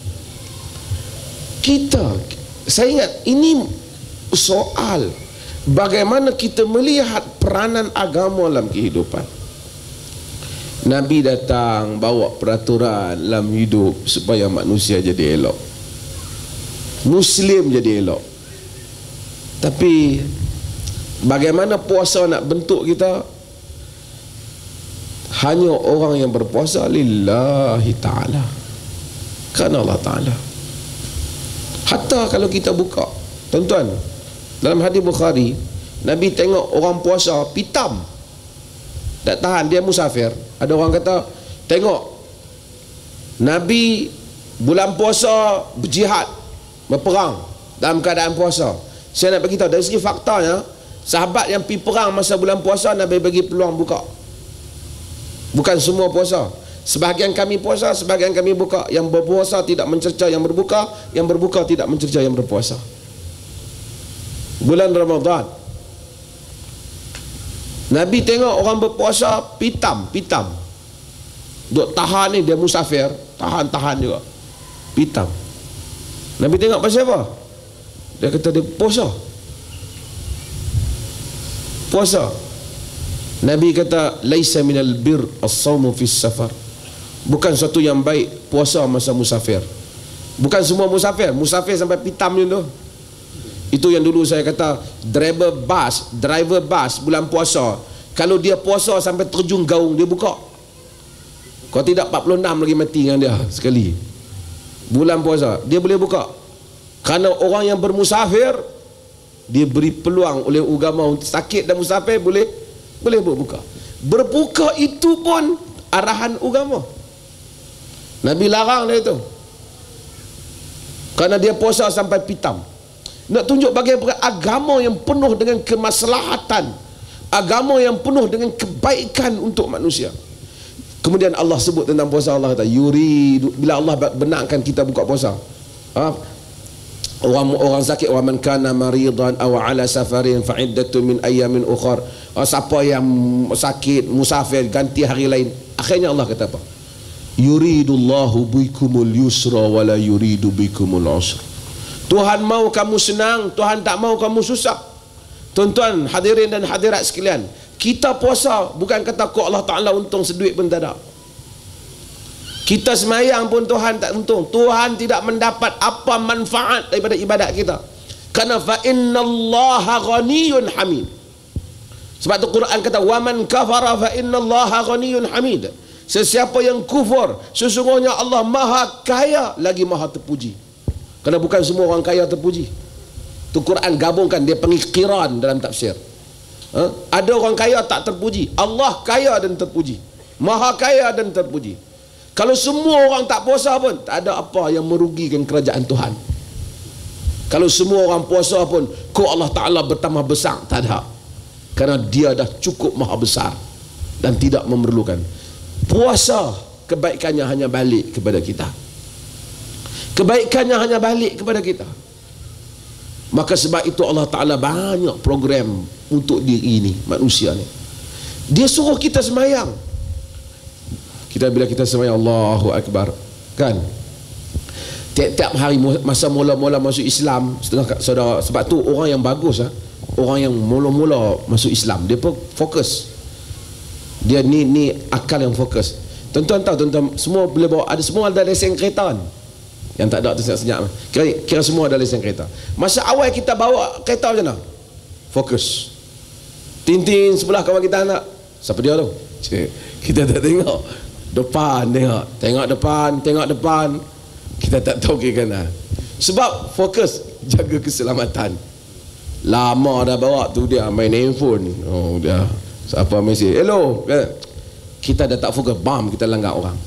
Kita, saya ingat ini soal bagaimana kita melihat peranan agama dalam kehidupan. Nabi datang bawa peraturan dalam hidup supaya manusia jadi elok, Muslim jadi elok. Tapi bagaimana puasa nak bentuk kita? Hanya orang yang berpuasa lillahi ta'ala, kerana Allah Ta'ala. Hatta kalau kita buka, tuan-tuan, dalam hadis Bukhari, Nabi tengok orang puasa pitam, tak tahan, dia musafir. Ada orang kata, tengok Nabi bulan puasa berjihad, berperang dalam keadaan puasa. Saya nak beritahu dari segi faktanya, sahabat yang pergi perang masa bulan puasa, Nabi bagi peluang buka. Bukan semua puasa. Sebahagian kami puasa, sebahagian kami buka. Yang berpuasa tidak mencerca yang berbuka, yang berbuka tidak mencerca yang berpuasa. Bulan Ramadan, Nabi tengok orang berpuasa pitam, pitam. Duk tahan ni, dia musafir, tahan-tahan juga. Pitam. Nabi tengok pasal apa? Dia kata dia puasa. Puasa. Nabi kata, laisa minal bir as-sawmu fis safar. Bukan suatu yang baik puasa masa musafir. Bukan semua musafir, musafir sampai pitam ni tu. Itu yang dulu saya kata, driver bas, driver bas bulan puasa, kalau dia puasa sampai terjun gaung, dia buka. Kalau tidak empat puluh enam lagi mati dengan dia sekali. Bulan puasa, dia boleh buka. Kerana orang yang bermusafir, dia beri peluang oleh agama untuk sakit dan musafir boleh boleh berbuka. Berbuka itu pun arahan agama. Nabi larang dia itu. Kerana dia puasa sampai pitam. Nak tunjuk bagaimana agama yang penuh dengan kemaslahatan, agama yang penuh dengan kebaikan untuk manusia. Kemudian Allah sebut tentang puasa, Allah kata yuridu, bila Allah benarkan kita buka puasa, ha? orang orang sakit, wa man kana maridan aw ala safarin fa iddatun min ayamin ukhra. Siapa yang sakit, musafir, ganti hari lain. Akhirnya Allah kata apa? Yuridullahu bikumul yusra wa la yuridu bikumul usra. Tuhan mau kamu senang, Tuhan tak mau kamu susah. Tuan-tuan, hadirin dan hadirat sekalian, kita puasa bukan kata kok Allah Ta'ala untung seduit pun tak ada. Kita semayang pun Tuhan tak untung. Tuhan tidak mendapat apa manfaat daripada ibadat kita. Kerana fa innallaha ghaniyun hamid. Sebab tu Quran kata wa man kafara fa innallaha ghaniyun hamid. Sesiapa yang kufur, sesungguhnya Allah maha kaya lagi maha terpuji. Kerana bukan semua orang kaya terpuji. Tu Quran gabungkan, dia panggil qiran dalam tafsir. Ha? Ada orang kaya tak terpuji, Allah kaya dan terpuji, maha kaya dan terpuji. Kalau semua orang tak puasa pun, tak ada apa yang merugikan kerajaan Tuhan. Kalau semua orang puasa pun, kok Allah Ta'ala bertambah besar, tak ada. Kerana dia dah cukup maha besar dan tidak memerlukan. Puasa, kebaikannya hanya balik kepada kita. Kebaikannya hanya balik kepada kita. Maka sebab itu Allah Ta'ala banyak program untuk diri ini, manusia ni. Dia suruh kita semayang. Kita bila kita semayang Allahu Akbar, kan? Tiap-tiap hari masa mula-mula masuk Islam, setengah saudara, sebab tu orang yang bagus, ha? Orang yang mula-mula masuk Islam, dia pun fokus. Dia ni ni akal yang fokus. Tuan-tuan tahu, tuan-tuan semua boleh bawa, ada semua ada lesen kereta kan? Yang tak ada tu senyap-senyap. Kira, kira semua ada lesen kereta. Masa awal kita bawa kereta macam mana? Fokus. Tintin sebelah kawan kita nak. Siapa dia tu? Cik, kita tak tengok. Depan tengok. Tengok depan, tengok depan. Kita tak tahu kiri kanan. Sebab fokus jaga keselamatan. Lama dah bawa tu dia main handphone. Oh dia. Siapa mesej? Hello. Kita dah tak fokus. Bam, kita langgar orang.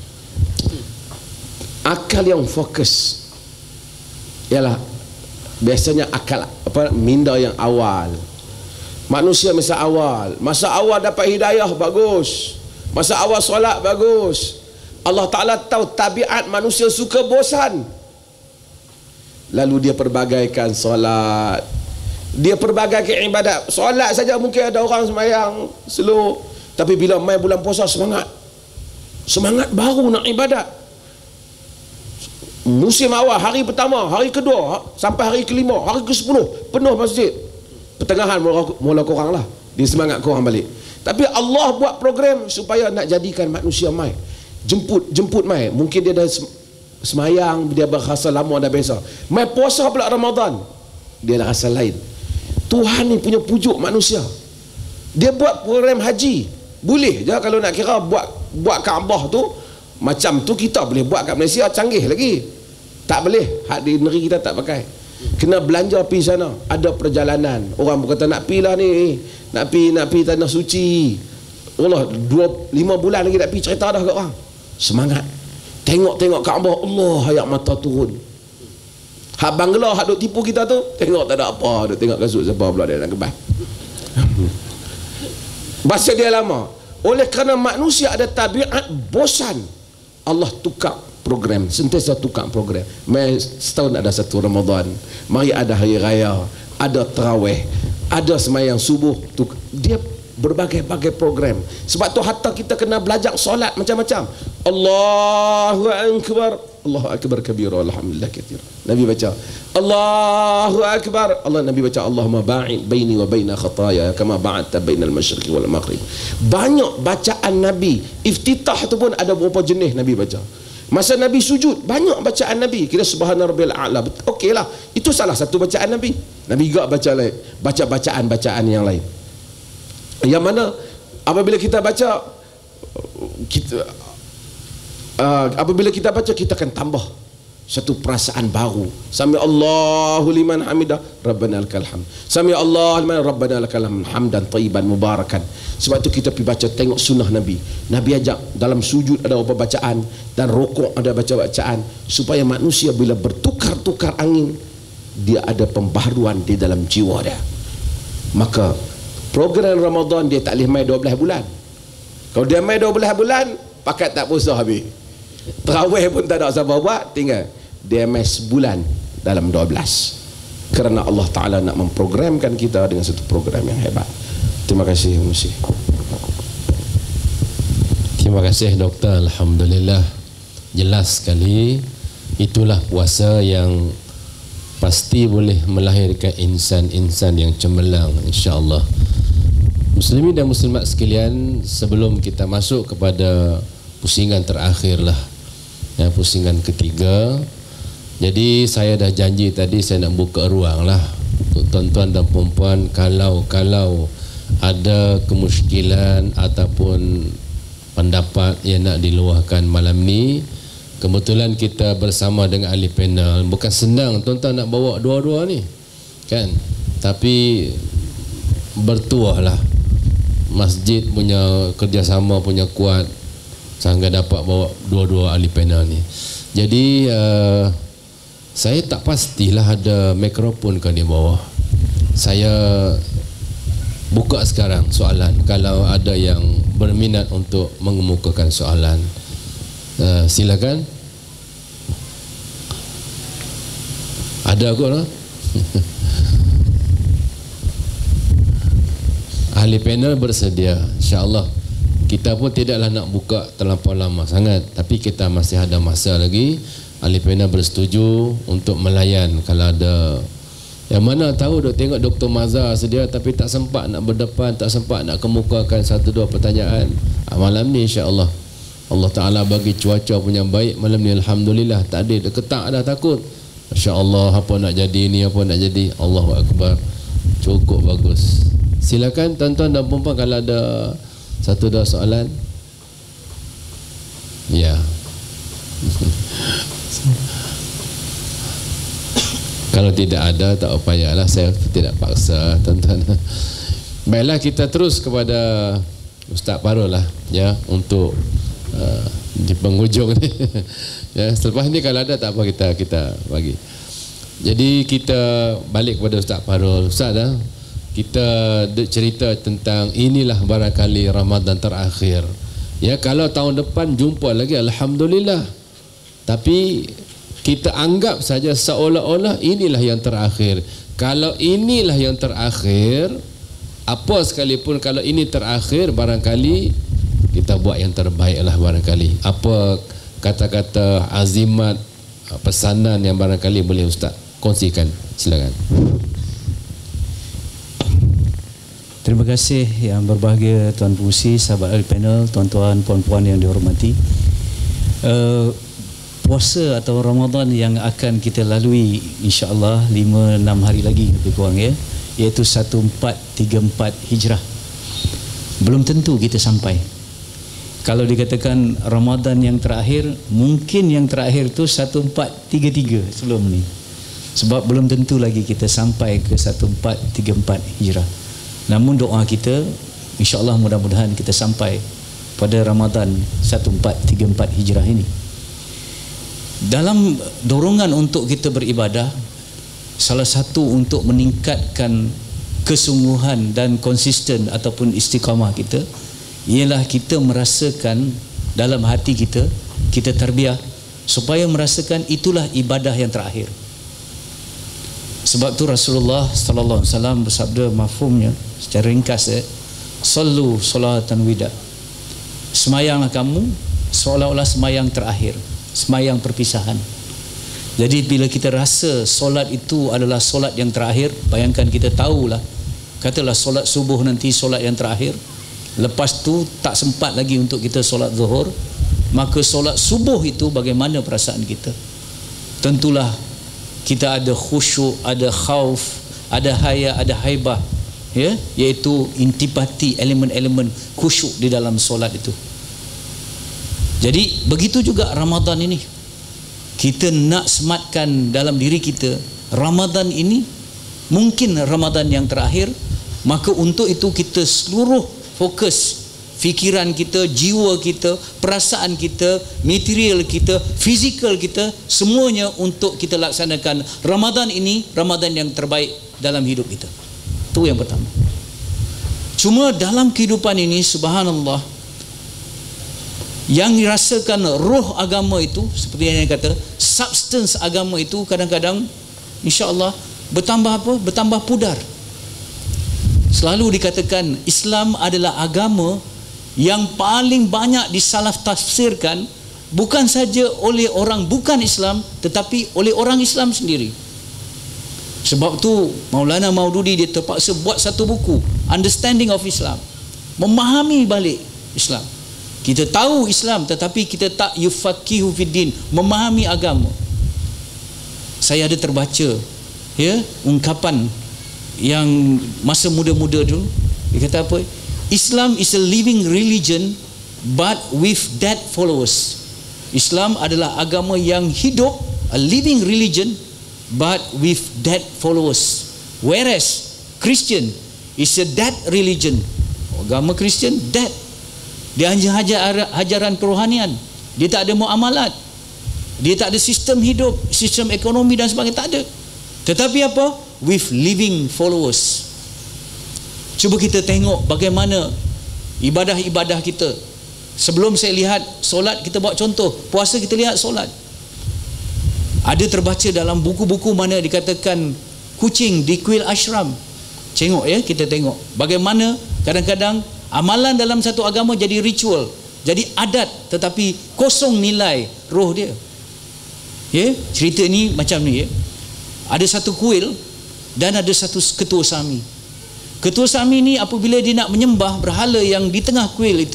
Akal yang fokus ialah biasanya akal apa minda yang awal. Manusia masa awal, masa awal dapat hidayah bagus. Masa awal solat bagus. Allah Taala tahu tabiat manusia suka bosan. Lalu dia perbagaikan solat. Dia perbagaikan ibadat. Solat saja mungkin ada orang sembahyang slow, tapi bila mai bulan puasa semangat. Semangat baru nak ibadat. Musim awal, hari pertama, hari kedua sampai hari kelima, hari ke sepuluh penuh masjid. Pertengahan mula, mula korang lah, dia semangat korang balik. Tapi Allah buat program supaya nak jadikan manusia mai. Jemput, jemput mai. Mungkin dia dah semayang, dia berasa lama dah biasa. Mai puasa pula Ramadan, dia dah rasa lain. Tuhan ni punya pujuk manusia. Dia buat program haji. Boleh je kalau nak kira buat buat Kaabah tu. Macam tu kita boleh buat kat Malaysia, canggih lagi. Tak boleh, hak di negeri kita tak pakai. Kena belanja pergi sana, ada perjalanan. Orang berkata nak pergi lah ni, nak pergi nak pergi tanah suci. Allah, dua lima bulan lagi nak pergi, cerita dah kat orang. Semangat. Tengok-tengok Kaabah, Allah ayat mata turun. Hak Bangla hak duk tipu kita tu, tengok tak ada apa, duk tengok kasut siapa pula dia nak kebas. Bahasa dia lama. Oleh kerana manusia ada tabiat bosan, Allah tukar program, sentiasa tukar program. Mari setahun ada satu Ramadan, mari ada hari raya, ada tarawih, ada sembahyang subuh. Tuk, dia berbagai-bagai program. Sebab tu hatta kita kena belajar solat macam-macam. Allahu akbar, Allahu akbar kabira, alhamdulillah katsira. Nabi baca Allahu akbar, Allah Nabi baca Allahumma ba'id baini wa baina khataaya kama ba'adta bainal masyriqi wal maghrib. Banyak bacaan Nabi. Iftitah tu pun ada beberapa jenis Nabi baca. Masa Nabi sujud banyak bacaan Nabi. Kira subhana rabbil a'la. Okeylah, itu salah satu bacaan Nabi. Nabi juga baca lain, baca bacaan-bacaan yang lain. Yang mana apabila kita baca kita uh, apabila kita baca kita akan tambah satu perasaan baru. Sami Allahu liman hamidah rabbana lakal hamd. Sami Allahu liman rabbana lakal hamd hamdan tayyiban mubarakan. Sebab tu kita pergi baca, tengok sunnah Nabi. Nabi ajak dalam sujud ada apa bacaan, dan rukuk ada baca bacaan, supaya manusia bila bertukar-tukar angin, dia ada pembaharuan di dalam jiwa dia. Maka program Ramadan dia tak boleh mai dua belas bulan. Kalau dia mai dua belas bulan, pakat tak puasa habis. Tarawih pun tak ada siapa buat, tinggal dia mai sebulan dalam dua belas. Kerana Allah Ta'ala nak memprogramkan kita dengan satu program yang hebat. Terima kasih Musi. Terima kasih doktor. Alhamdulillah, jelas sekali. Itulah puasa yang pasti boleh melahirkan insan-insan yang cemerlang, insya-Allah. Muslimin dan muslimat sekalian, sebelum kita masuk kepada pusingan terakhir lah, ya, pusingan ketiga. Jadi saya dah janji tadi saya nak buka ruang lah untuk tuan-tuan dan puan-puan, kalau kalau ada kemusykilan ataupun pendapat yang nak diluahkan malam ni. Kebetulan kita bersama dengan ahli panel. Bukan senang tuan-tuan nak bawa dua-dua ni, kan? Tapi bertuah lah, masjid punya kerjasama punya kuat sehingga dapat bawa dua-dua ahli panel ni. Jadi uh, saya tak pastilah ada mikrofon kan di bawah. Saya buka sekarang soalan. Kalau ada yang berminat untuk mengemukakan soalan, uh, silakan. Ada kot lah. Ahli panel bersedia, insya-Allah. Kita pun tidaklah nak buka terlampau lama sangat, tapi kita masih ada masa lagi. Ahli panel bersetuju untuk melayan kalau ada. Yang mana tahu dok tengok Doktor Mazhar sedia tapi tak sempat nak berdepan, tak sempat nak kemukakan satu dua pertanyaan. Malam ni insya-Allah Allah Ta'ala bagi cuaca punya baik malam ni, alhamdulillah. Tak ada dah ketak dah takut. Masya Allah, apa nak jadi ni, apa nak jadi. Allahu Akbar. Cukup bagus. Silakan tuan-tuan dan puan-puan kalau ada satu dua soalan. Ya. Kalau tidak ada, tak apa payahlah, saya tidak paksa tuan-tuan. Baiklah, kita terus kepada Ustaz Parul lah, ya, untuk uh, di penghujung ni. Ya, selepas ni kalau ada tak apa, kita kita bagi. Jadi kita balik kepada Ustaz Parul. Ustaz dah, kita cerita tentang inilah barangkali Ramadan terakhir. Ya, kalau tahun depan jumpa lagi, alhamdulillah. Tapi kita anggap saja seolah-olah inilah yang terakhir. Kalau inilah yang terakhir, apa sekalipun kalau ini terakhir, barangkali kita buat yang terbaik lah barangkali. Apa kata-kata azimat, pesanan yang barangkali boleh Ustaz kongsikan? Silakan. Terima kasih yang berbahagia Tuan Pengurusi, sahabat ahli panel, tuan-tuan, puan-puan yang dihormati. Uh, puasa atau Ramadan yang akan kita lalui insya-Allah lima enam hari lagi lebih kurang, ya, iaitu satu empat tiga empat Hijrah. Belum tentu kita sampai. Kalau dikatakan Ramadan yang terakhir, mungkin yang terakhir tu satu empat tiga tiga sebelum ni. Sebab belum tentu lagi kita sampai ke satu empat tiga empat Hijrah. Namun doa kita insya-Allah mudah-mudahan kita sampai pada Ramadan satu empat tiga empat Hijrah ini. Dalam dorongan untuk kita beribadah, salah satu untuk meningkatkan kesungguhan dan konsisten ataupun istiqamah kita ialah kita merasakan dalam hati kita, kita tarbiyah supaya merasakan itulah ibadah yang terakhir. Sebab tu Rasulullah sallallahu alaihi wasallam bersabda, mafhumnya secara ringkas, eh, sallu salatan wida, semayanglah kamu seolah-olah semayang terakhir, semayang perpisahan. Jadi bila kita rasa solat itu adalah solat yang terakhir, bayangkan kita tahulah, katalah solat subuh nanti solat yang terakhir, lepas tu tak sempat lagi untuk kita solat zuhur, maka solat subuh itu bagaimana perasaan kita? Tentulah kita ada khusyuk, ada khauf, ada haya, ada haibah, ya, iaitu intipati elemen-elemen khusyuk di dalam solat itu. Jadi begitu juga Ramadan ini, kita nak sematkan dalam diri kita Ramadan ini mungkin Ramadan yang terakhir, maka untuk itu kita seluruh fokus fikiran kita, jiwa kita, perasaan kita, material kita, fizikal kita, semuanya untuk kita laksanakan Ramadan ini Ramadan yang terbaik dalam hidup kita. Itu yang pertama. Cuma dalam kehidupan ini, subhanallah, yang dirasakan roh agama itu, seperti yang saya kata, substance agama itu kadang-kadang insya-Allah bertambah apa? Bertambah pudar. Selalu dikatakan Islam adalah agama yang paling banyak disalah tafsirkan, bukan saja oleh orang bukan Islam, tetapi oleh orang Islam sendiri. Sebab tu Maulana Maududi dia terpaksa buat satu buku, Understanding of Islam, memahami balik Islam. Kita tahu Islam tetapi kita tak yufaqihu fiddin, memahami agama. Saya ada terbaca, ya, ungkapan yang masa muda-muda dulu, dia kata apa? Islam is a living religion but with dead followers. Islam adalah agama yang hidup, a living religion but with dead followers. Whereas Christian is a dead religion. Agama Kristian dead. Dia hanya hajar, hajaran kerohanian. Dia tak ada muamalat. Dia tak ada sistem hidup, sistem ekonomi dan sebagainya, tak ada. Tetapi apa? With living followers. Cuba kita tengok bagaimana ibadah-ibadah kita. Sebelum saya lihat solat, kita buat contoh. Puasa kita lihat solat. Ada terbaca dalam buku-buku mana dikatakan kucing di kuil ashram. Tengok, ya, kita tengok bagaimana kadang-kadang amalan dalam satu agama jadi ritual, jadi adat, tetapi kosong nilai roh dia. Ya, cerita ni macam ni, ya. Ada satu kuil dan ada satu ketua sami. Ketua sami ni apabila dia nak menyembah berhala yang di tengah kuil itu,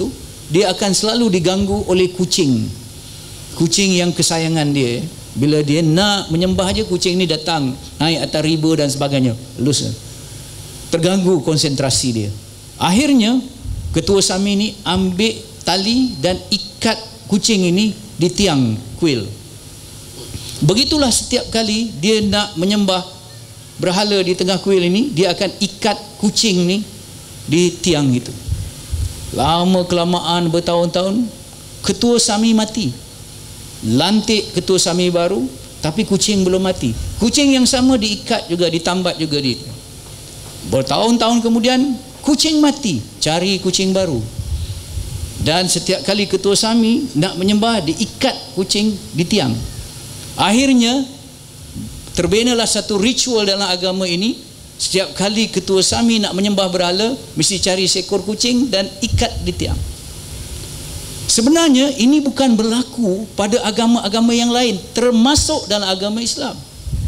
dia akan selalu diganggu oleh kucing. Kucing yang kesayangan dia. Bila dia nak menyembah aja, kucing ni datang naik atas riba dan sebagainya. Lus. Terganggu konsentrasi dia. Akhirnya ketua Sami ni ambil tali dan ikat kucing ini di tiang kuil. Begitulah setiap kali dia nak menyembah berhala di tengah kuil ini, dia akan ikat kucing ni di tiang itu. Lama kelamaan bertahun-tahun, ketua Sami mati. Lantik ketua Sami baru, tapi kucing belum mati. Kucing yang sama diikat juga, ditambat juga di. Bertahun-tahun kemudian kucing mati, cari kucing baru. Dan setiap kali ketua Sami nak menyembah, diikat kucing di tiang. Akhirnya terbinalah satu ritual dalam agama ini. Setiap kali ketua Sami nak menyembah berhala, mesti cari seekor kucing dan ikat di tiang. Sebenarnya ini bukan berlaku pada agama-agama yang lain, termasuk dalam agama Islam.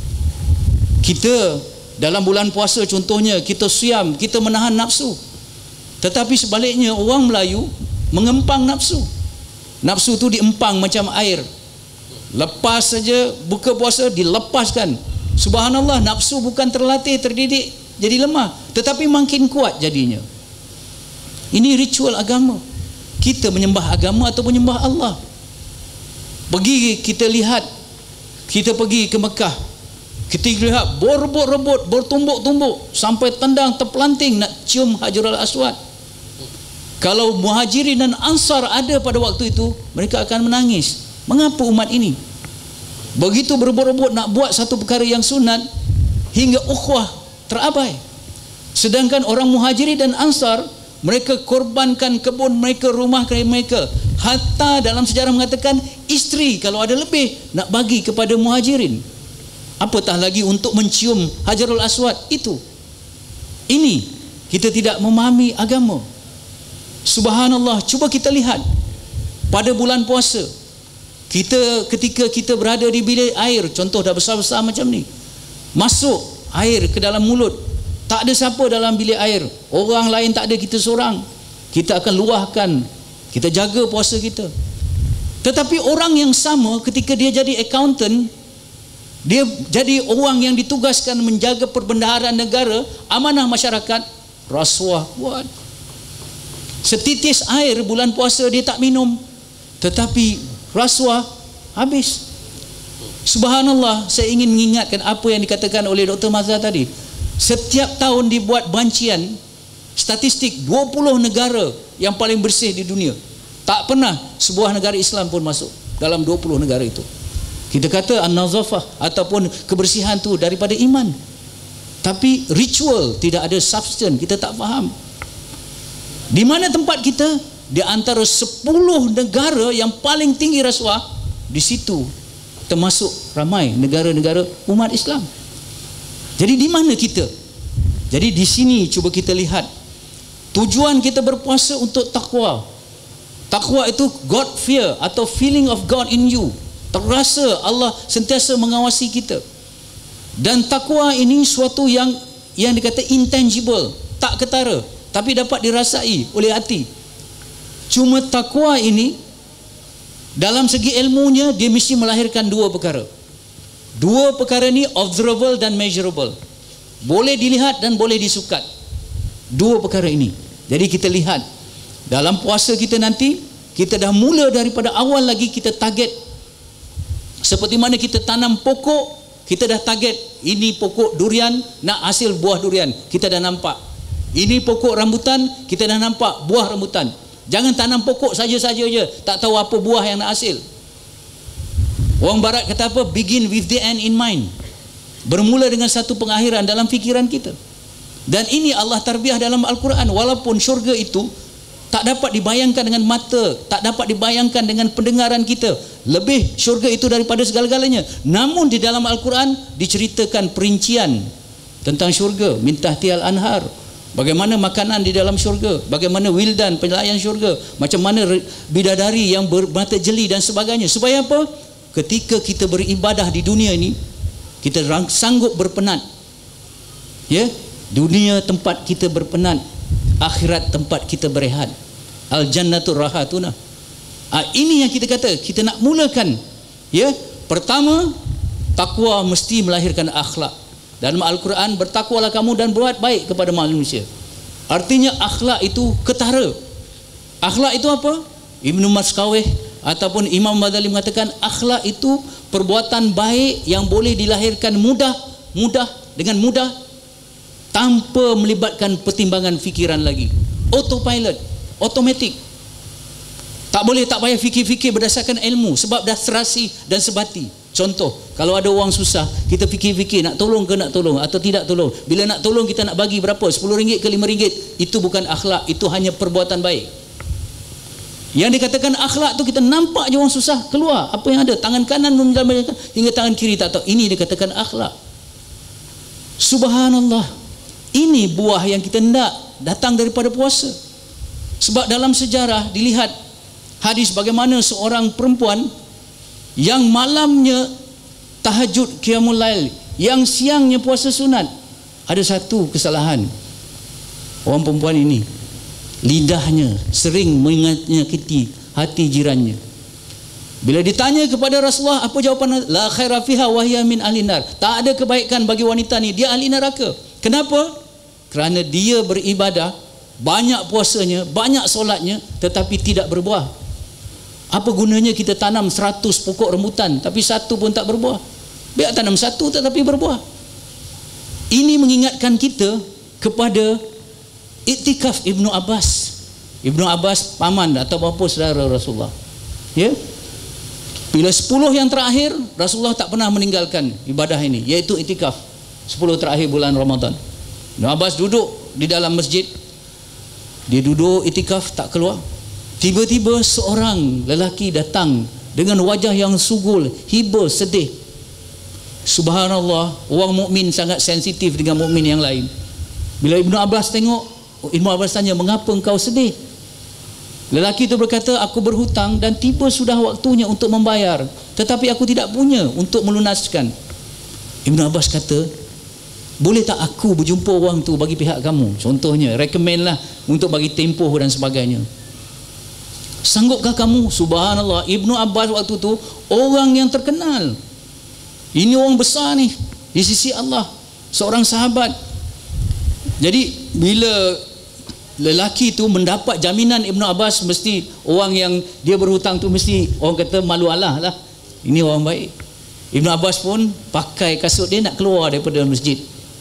Kita dalam bulan puasa contohnya, kita siam, kita menahan nafsu. Tetapi sebaliknya orang Melayu mengempang nafsu. Nafsu tu diempang macam air. Lepas saja buka puasa, dilepaskan. Subhanallah, nafsu bukan terlatih, terdidik jadi lemah, tetapi makin kuat jadinya. Ini ritual agama. Kita menyembah agama atau menyembah Allah. Pergi kita lihat, kita pergi ke Mekah, kita lihat berebut-rebut, bertumbuk-tumbuk sampai tendang terpelanting nak cium Hajarul Aswad. Kalau Muhajirin dan Ansar ada pada waktu itu, mereka akan menangis. Mengapa umat ini begitu berebut-rebut nak buat satu perkara yang sunat hingga ukhuwah terabai? Sedangkan orang Muhajirin dan Ansar, mereka korbankan kebun mereka, rumah mereka. Hatta dalam sejarah mengatakan isteri kalau ada lebih nak bagi kepada Muhajirin. Apatah lagi untuk mencium Hajarul Aswad itu. Ini kita tidak memahami agama. Subhanallah, cuba kita lihat pada bulan puasa. Kita ketika kita berada di bilik air, contoh dah besar-besar macam ni, masuk air ke dalam mulut, tak ada siapa dalam bilik air, orang lain tak ada, kita seorang, kita akan luahkan, kita jaga puasa kita. Tetapi orang yang sama ketika dia jadi accountant, dia jadi orang yang ditugaskan menjaga perbendaharaan negara, amanah masyarakat, rasuah kuat. Setitis air bulan puasa dia tak minum, tetapi rasuah habis. Subhanallah, saya ingin mengingatkan apa yang dikatakan oleh Doktor Mazhar tadi. Setiap tahun dibuat bancian statistik dua puluh negara yang paling bersih di dunia. Tak pernah sebuah negara Islam pun masuk dalam dua puluh negara itu. Kita kata an-nazafah ataupun kebersihan tu daripada iman. Tapi ritual tidak ada substance, kita tak faham. Di mana tempat kita? Di antara sepuluh negara yang paling tinggi rasuah, di situ termasuk ramai negara-negara umat Islam. Jadi di mana kita? Jadi di sini cuba kita lihat tujuan kita berpuasa untuk takwa. Takwa itu God fear atau feeling of God in you. Terasa Allah sentiasa mengawasi kita. Dan takwa ini suatu yang yang dikata intangible, tak ketara, tapi dapat dirasai oleh hati. Cuma takwa ini dalam segi ilmunya dia mesti melahirkan dua perkara. Dua perkara ni observable dan measurable. Boleh dilihat dan boleh disukat. Dua perkara ini. Jadi kita lihat dalam puasa kita nanti, kita dah mula daripada awal lagi kita target. Seperti mana kita tanam pokok, kita dah target ini pokok durian nak hasil buah durian, kita dah nampak. Ini pokok rambutan, kita dah nampak buah rambutan. Jangan tanam pokok saja-saja je, tak tahu apa buah yang nak hasil. Orang barat kata apa? Begin with the end in mind. Bermula dengan satu pengakhiran dalam fikiran kita. Dan ini Allah tarbiyah dalam Al-Quran. Walaupun syurga itu tak dapat dibayangkan dengan mata, tak dapat dibayangkan dengan pendengaran kita, lebih syurga itu daripada segala-galanya. Namun di dalam Al-Quran diceritakan perincian tentang syurga, min tahtihal anhar. Bagaimana makanan di dalam syurga, bagaimana wildan, pelayan syurga, macam mana bidadari yang bermata jeli dan sebagainya. Supaya apa? Ketika kita beribadah di dunia ini, kita sanggup berpenat. Ya, dunia tempat kita berpenat, akhirat tempat kita berehat. Al jannatur rahatuna. Ah, ini yang kita kata, kita nak mulakan. Ya, pertama, takwa mesti melahirkan akhlak. Dalam Al-Quran, bertakwalah kamu dan buat baik kepada manusia. Artinya akhlak itu ketara. Akhlak itu apa? Ibnu Maskawih ataupun Imam Ghazali mengatakan akhlak itu perbuatan baik yang boleh dilahirkan mudah, mudah dengan mudah tanpa melibatkan pertimbangan fikiran lagi. Autopilot, automatic. Tak boleh, tak payah fikir-fikir berdasarkan ilmu, sebab dah serasi dan sebati. Contoh, kalau ada orang susah, kita fikir-fikir nak tolong ke nak tolong atau tidak tolong. Bila nak tolong, kita nak bagi berapa? sepuluh ringgit ke lima ringgit. Itu bukan akhlak, itu hanya perbuatan baik. Yang dikatakan akhlak tu, kita nampak je orang susah, keluar apa yang ada, tangan kanan hingga tangan kiri tak tahu. Ini dikatakan akhlak. Subhanallah. Ini buah yang kita nak datang daripada puasa. Sebab dalam sejarah dilihat hadis bagaimana seorang perempuan yang malamnya tahajud qiyamul lail, yang siangnya puasa sunat. Ada satu kesalahan, orang perempuan ini lidahnya sering menyakiti hati jirannya. Bila ditanya kepada Rasulullah, apa jawapan? La khaira fiha wa hiya min ahli nar. Tak ada kebaikan bagi wanita ni, dia ahli neraka. Kenapa? Kerana dia beribadah, banyak puasanya, banyak solatnya, tetapi tidak berbuah. Apa gunanya kita tanam seratus pokok rambutan tapi satu pun tak berbuah? Biar tanam satu tetapi berbuah. Ini mengingatkan kita kepada iktikaf Ibnu Abbas. Ibnu Abbas paman atau bapa saudara Rasulullah. Ya. Bila sepuluh yang terakhir, Rasulullah tak pernah meninggalkan ibadah ini, iaitu iktikaf sepuluh terakhir bulan Ramadan. Ibnu Abbas duduk di dalam masjid. Dia duduk iktikaf, tak keluar. Tiba-tiba seorang lelaki datang dengan wajah yang sugul, hiba, sedih. Subhanallah, orang mukmin sangat sensitif dengan mukmin yang lain. Bila Ibnu Abbas tengok, Ibnu Abbas tanya, mengapa engkau sedih? Lelaki itu berkata, aku berhutang dan tiba sudah waktunya untuk membayar, tetapi aku tidak punya untuk melunaskan. Ibnu Abbas kata, boleh tak aku berjumpa orang tu bagi pihak kamu? Contohnya, recommend lah untuk bagi tempoh dan sebagainya. Sanggupkah kamu? Subhanallah, Ibnu Abbas waktu tu orang yang terkenal. Ini orang besar ni di sisi Allah, seorang sahabat. Jadi bila lelaki tu mendapat jaminan Ibnu Abbas, mesti orang yang dia berhutang tu mesti orang kata malu Allah lah, ini orang baik. Ibnu Abbas pun pakai kasut dia nak keluar daripada masjid.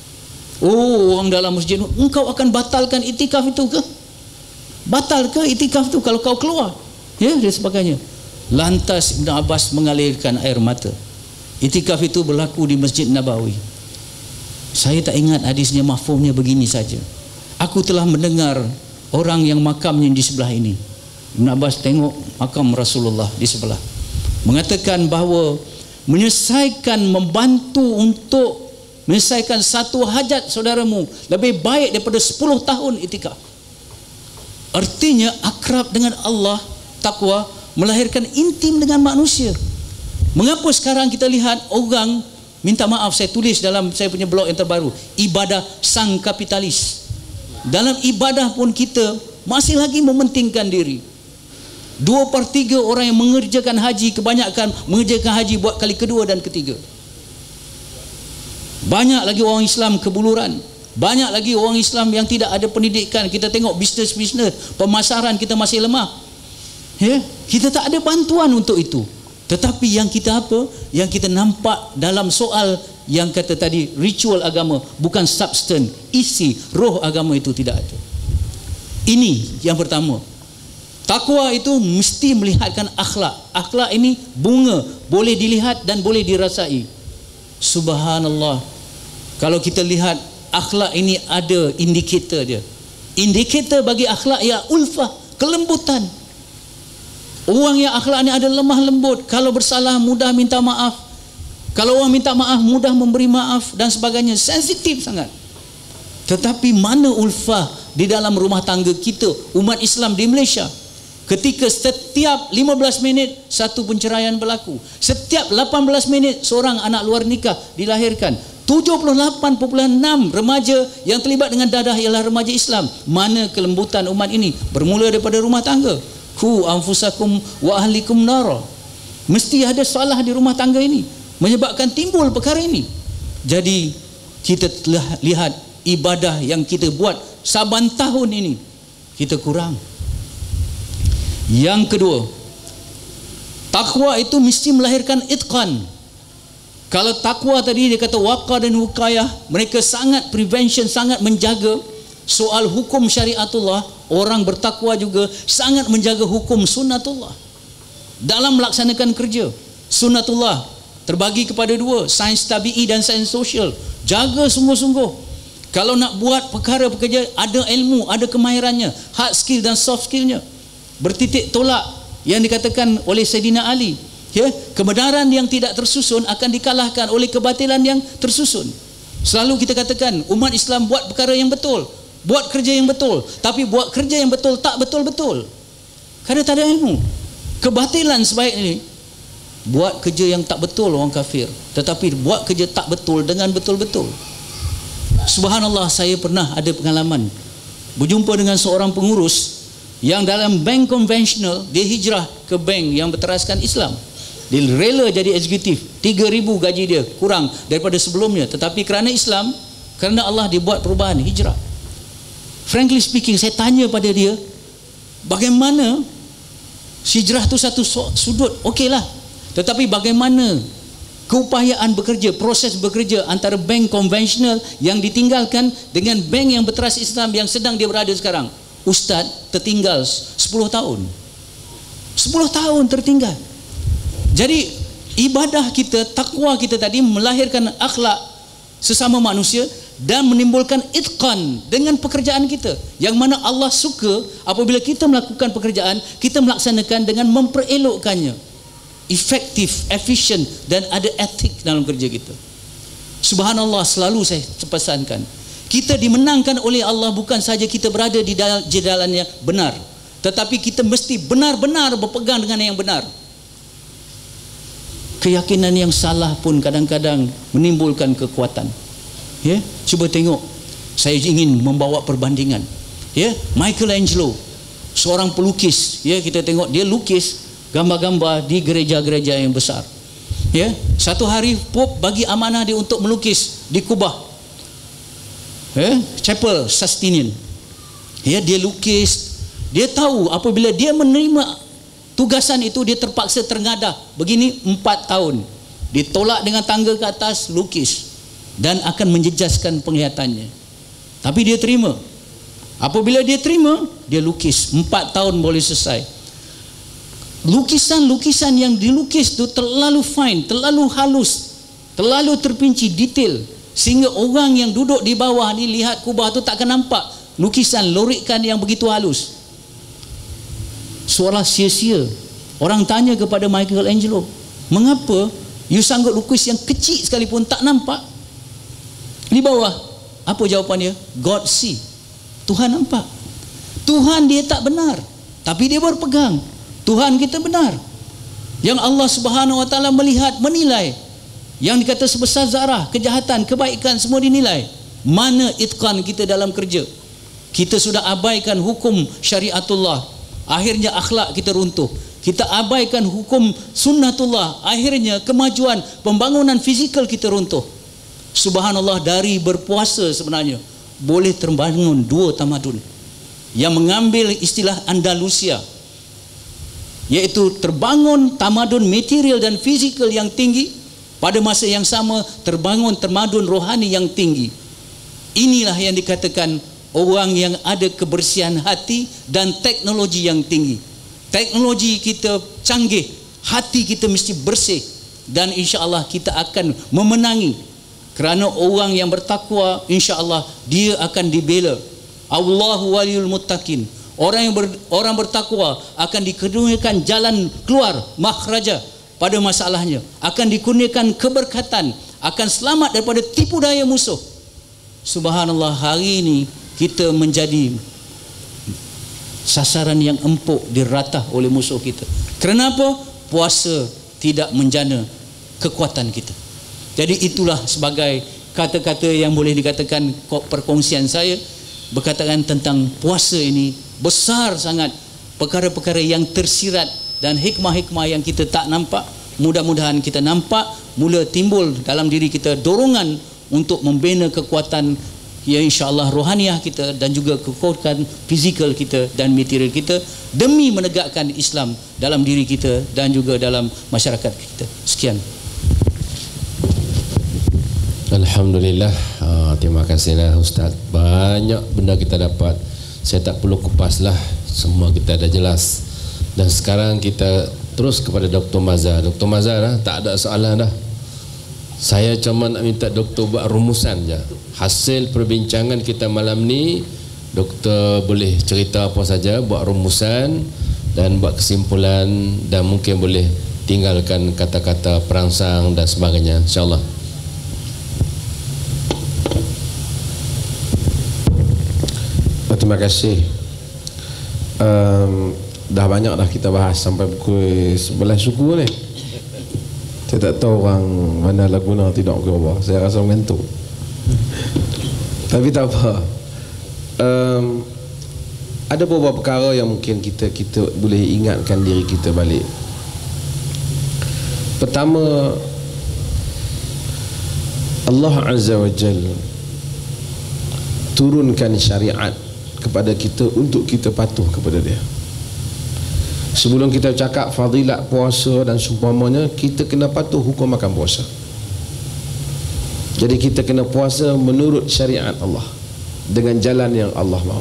Oh, orang dalam masjid, engkau akan batalkan iktikaf itu ke? Batal ke iktikaf tu kalau kau keluar? Ya, dan sebagainya. Lantas Ibnu Abbas mengalirkan air mata. Iktikaf itu berlaku di Masjid Nabawi. Saya tak ingat hadisnya, mafhumnya begini saja. Aku telah mendengar orang yang makamnya di sebelah ini. Ibnu Abbas tengok makam Rasulullah di sebelah, mengatakan bahawa menyelesaikan, membantu untuk menyelesaikan satu hajat saudaramu lebih baik daripada sepuluh tahun iktikaf. Artinya akrab dengan Allah, takwa melahirkan intim dengan manusia. Mengapa sekarang kita lihat orang minta maaf, saya tulis dalam saya punya blog yang terbaru, ibadah sang kapitalis. Dalam ibadah pun kita masih lagi mementingkan diri. Dua per tiga orang yang mengerjakan haji, kebanyakan mengerjakan haji buat kali kedua dan ketiga. Banyak lagi orang Islam kebuluran. Banyak lagi orang Islam yang tidak ada pendidikan. Kita tengok bisnes-bisnes, pemasaran kita masih lemah. Ya, kita tak ada bantuan untuk itu. Tetapi yang kita apa? Yang kita nampak dalam soal yang kata tadi, ritual agama, bukan substance, isi, roh agama itu tidak ada. Ini yang pertama. Takwa itu mesti melihatkan akhlak. Akhlak ini bunga, boleh dilihat dan boleh dirasai. Subhanallah. Kalau kita lihat akhlak ini ada indikator dia. Indikator bagi akhlak ya ulfah, kelembutan. Orang yang akhlak ini ada lemah lembut, kalau bersalah mudah minta maaf. Kalau orang minta maaf mudah memberi maaf dan sebagainya, sensitif sangat. Tetapi mana ulfah di dalam rumah tangga kita, umat Islam di Malaysia? Ketika setiap lima belas minit satu penceraian berlaku, setiap lapan belas minit seorang anak luar nikah dilahirkan. tujuh puluh lapan perpuluhan enam remaja yang terlibat dengan dadah ialah remaja Islam. Mana kelembutan umat ini? Bermula daripada rumah tangga. Ku anfusakum wa ahlikum nara. Mesti ada salah di rumah tangga ini menyebabkan timbul perkara ini. Jadi kita telah lihat ibadah yang kita buat saban tahun ini kita kurang. Yang kedua, takwa itu mesti melahirkan itqan. Kalau takwa tadi dia kata waqa dan wukayah, mereka sangat prevention, sangat menjaga soal hukum syariatullah. Orang bertakwa juga sangat menjaga hukum sunnatullah dalam melaksanakan kerja. Sunnatullah terbagi kepada dua, sains tabi'i dan sains sosial. Jaga sungguh-sungguh. Kalau nak buat perkara pekerja, ada ilmu, ada kemahirannya, hard skill dan soft skillnya. Bertitik tolak yang dikatakan oleh Sayyidina Ali, ya, kebenaran yang tidak tersusun akan dikalahkan oleh kebatilan yang tersusun. Selalu kita katakan umat Islam buat perkara yang betul, buat kerja yang betul, tapi buat kerja yang betul tak betul-betul kerana tak ada ilmu. Kebatilan sebaik ini buat kerja yang tak betul orang kafir, tetapi buat kerja tak betul dengan betul-betul. Subhanallah, saya pernah ada pengalaman berjumpa dengan seorang pengurus yang dalam bank konvensional dia hijrah ke bank yang berteraskan Islam. Dia rela jadi eksekutif, tiga ribu gaji dia kurang daripada sebelumnya, tetapi kerana Islam, kerana Allah dia buat perubahan, hijrah. Frankly speaking, saya tanya pada dia, bagaimana hijrah tu satu sudut, okeylah, tetapi bagaimana keupayaan bekerja, proses bekerja antara bank konvensional yang ditinggalkan dengan bank yang berteras Islam yang sedang dia berada sekarang? Ustaz, tertinggal sepuluh tahun. sepuluh tahun tertinggal. Jadi ibadah kita, takwa kita tadi melahirkan akhlak sesama manusia dan menimbulkan itqan dengan pekerjaan kita, yang mana Allah suka apabila kita melakukan pekerjaan, kita melaksanakan dengan memperelokkannya, efektif, efisien, dan ada etik dalam kerja kita. Subhanallah, selalu saya pesankan, kita dimenangkan oleh Allah bukan saja kita berada di jalannya benar, tetapi kita mesti benar-benar berpegang dengan yang benar. Keyakinan yang salah pun kadang-kadang menimbulkan kekuatan. Ya, cuba tengok. Saya ingin membawa perbandingan. Ya, Michelangelo, seorang pelukis. Ya, kita tengok dia lukis gambar-gambar di gereja-gereja yang besar. Ya, satu hari Pope bagi amanah dia untuk melukis di Kubah. Ya, Chapel Sistine. Ya, dia lukis. Dia tahu apabila dia menerima tugasan itu, dia terpaksa terengadah begini empat tahun. Ditolak dengan tangga ke atas, lukis, dan akan menjejaskan penglihatannya. Tapi dia terima. Apabila dia terima, dia lukis empat tahun boleh selesai. Lukisan-lukisan yang dilukis itu terlalu fine, terlalu halus, terlalu terpinci, detail, sehingga orang yang duduk di bawah ni lihat kubah tu tak akan nampak lukisan lorikan yang begitu halus. Seolah sia-sia. Orang tanya kepada Michelangelo, mengapa you sanggup lukis yang kecil sekalipun tak nampak di bawah? Apa jawapannya? God see. Tuhan nampak. Tuhan dia tak benar, tapi dia berpegang. Tuhan kita benar. Yang Allah Subhanahu Wa Taala melihat, menilai. Yang dikata sebesar zarah, kejahatan, kebaikan semua dinilai. Mana itqan kita dalam kerja? Kita sudah abaikan hukum syariatullah, akhirnya akhlak kita runtuh. Kita abaikan hukum sunnatullah, akhirnya kemajuan pembangunan fizikal kita runtuh. Subhanallah, dari berpuasa sebenarnya boleh terbangun dua tamadun yang mengambil istilah Andalusia, yaitu terbangun tamadun material dan fizikal yang tinggi, pada masa yang sama terbangun tamadun rohani yang tinggi. Inilah yang dikatakan orang yang ada kebersihan hati dan teknologi yang tinggi. Teknologi kita canggih, hati kita mesti bersih, dan insya-Allah kita akan memenangi. Kerana orang yang bertakwa, insya-Allah dia akan dibela. Allahu waliyul muttaqin. Orang yang ber, orang bertakwa akan dikurniakan jalan keluar, makhraja pada masalahnya, akan dikurniakan keberkatan, akan selamat daripada tipu daya musuh. Subhanallah, hari ini kita menjadi sasaran yang empuk diratah oleh musuh kita. Kenapa? Puasa tidak menjana kekuatan kita. Jadi itulah sebagai kata-kata yang boleh dikatakan perkongsian saya berkaitan tentang puasa ini besar sangat perkara-perkara yang tersirat dan hikmah-hikmah yang kita tak nampak. Mudah-mudahan kita nampak mula timbul dalam diri kita dorongan untuk membina kekuatan ya insya-Allah rohaniah kita dan juga kekuatan fizikal kita dan material kita demi menegakkan Islam dalam diri kita dan juga dalam masyarakat kita. Sekian. Alhamdulillah. Ah, terima kasihlah Ustaz. Banyak benda kita dapat. Saya tak perlu kupaslah, semua kita dah jelas. Dan sekarang kita terus kepada Doktor Mazhar. Doktor Mazhar dah, tak ada soalan dah. Saya cuma nak minta doktor buat rumusan je. Hasil perbincangan kita malam ni, doktor boleh cerita apa saja, buat rumusan dan buat kesimpulan, dan mungkin boleh tinggalkan kata-kata perangsang dan sebagainya, insya-Allah. Terima kasih. Um, dah banyak dah kita bahas sampai pukul sebelas suku ni. Saya tak tahu orang mana Laguna tidak ke bawah. Saya rasa mengantuk. Tapi tak apa. Um, ada beberapa perkara yang mungkin kita kita boleh ingatkan diri kita balik. Pertama, Allah Azza wa Jalla turunkan syariat kepada kita untuk kita patuh kepada dia. Sebelum kita cakap fadilat puasa dan seumpamanya, kita kena patuh hukum makan puasa. Jadi kita kena puasa menurut syariat Allah dengan jalan yang Allah mahu.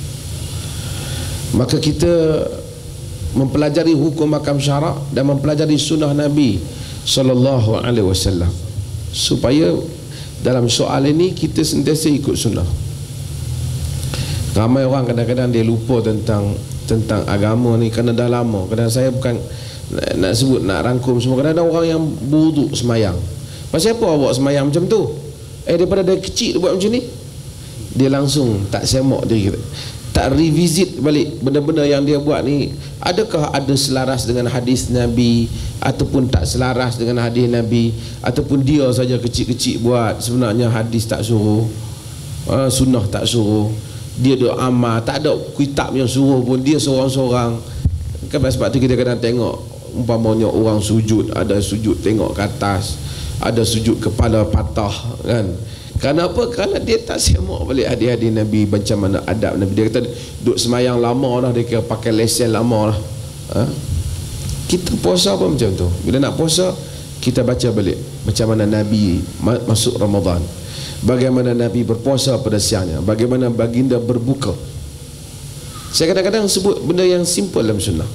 Maka kita mempelajari hukum makan syarak dan mempelajari sunnah Nabi sallallahu alaihi wasallam supaya dalam soal ini kita sentiasa ikut sunnah. Ramai orang kadang-kadang dia lupa tentang tentang agama ni kerana dah lama. Kadang saya bukan nak, nak sebut, nak rangkum semua. Kadang-kadang orang yang buruk semayang. Pasal apa awak semayang macam tu? Eh daripada dari kecil dia buat macam ni. Dia langsung tak semak diri kita, tak revisit balik benda-benda yang dia buat ni. Adakah ada selaras dengan hadis Nabi ataupun tak selaras dengan hadis Nabi, ataupun dia saja kecil-kecil buat, sebenarnya hadis tak suruh, uh, sunnah tak suruh, dia duk amal, tak ada kitab yang suruh pun, dia seorang-seorang. Kan sebab tu kita kadang tengok umpamanya orang sujud, ada sujud tengok ke atas, ada sujud kepala patah kan. Kerana apa? Kerana dia tak semak balik hadis-hadis Nabi, macam mana adab Nabi. Dia kata duk semayang lama dah, dia kira pakai lesen lama dah. Ha? Kita puasa apa macam tu? Bila nak puasa, kita baca balik macam mana Nabi masuk Ramadan, bagaimana Nabi berpuasa pada siangnya, bagaimana baginda berbuka. Saya kadang-kadang sebut benda yang simple dalam sunnah.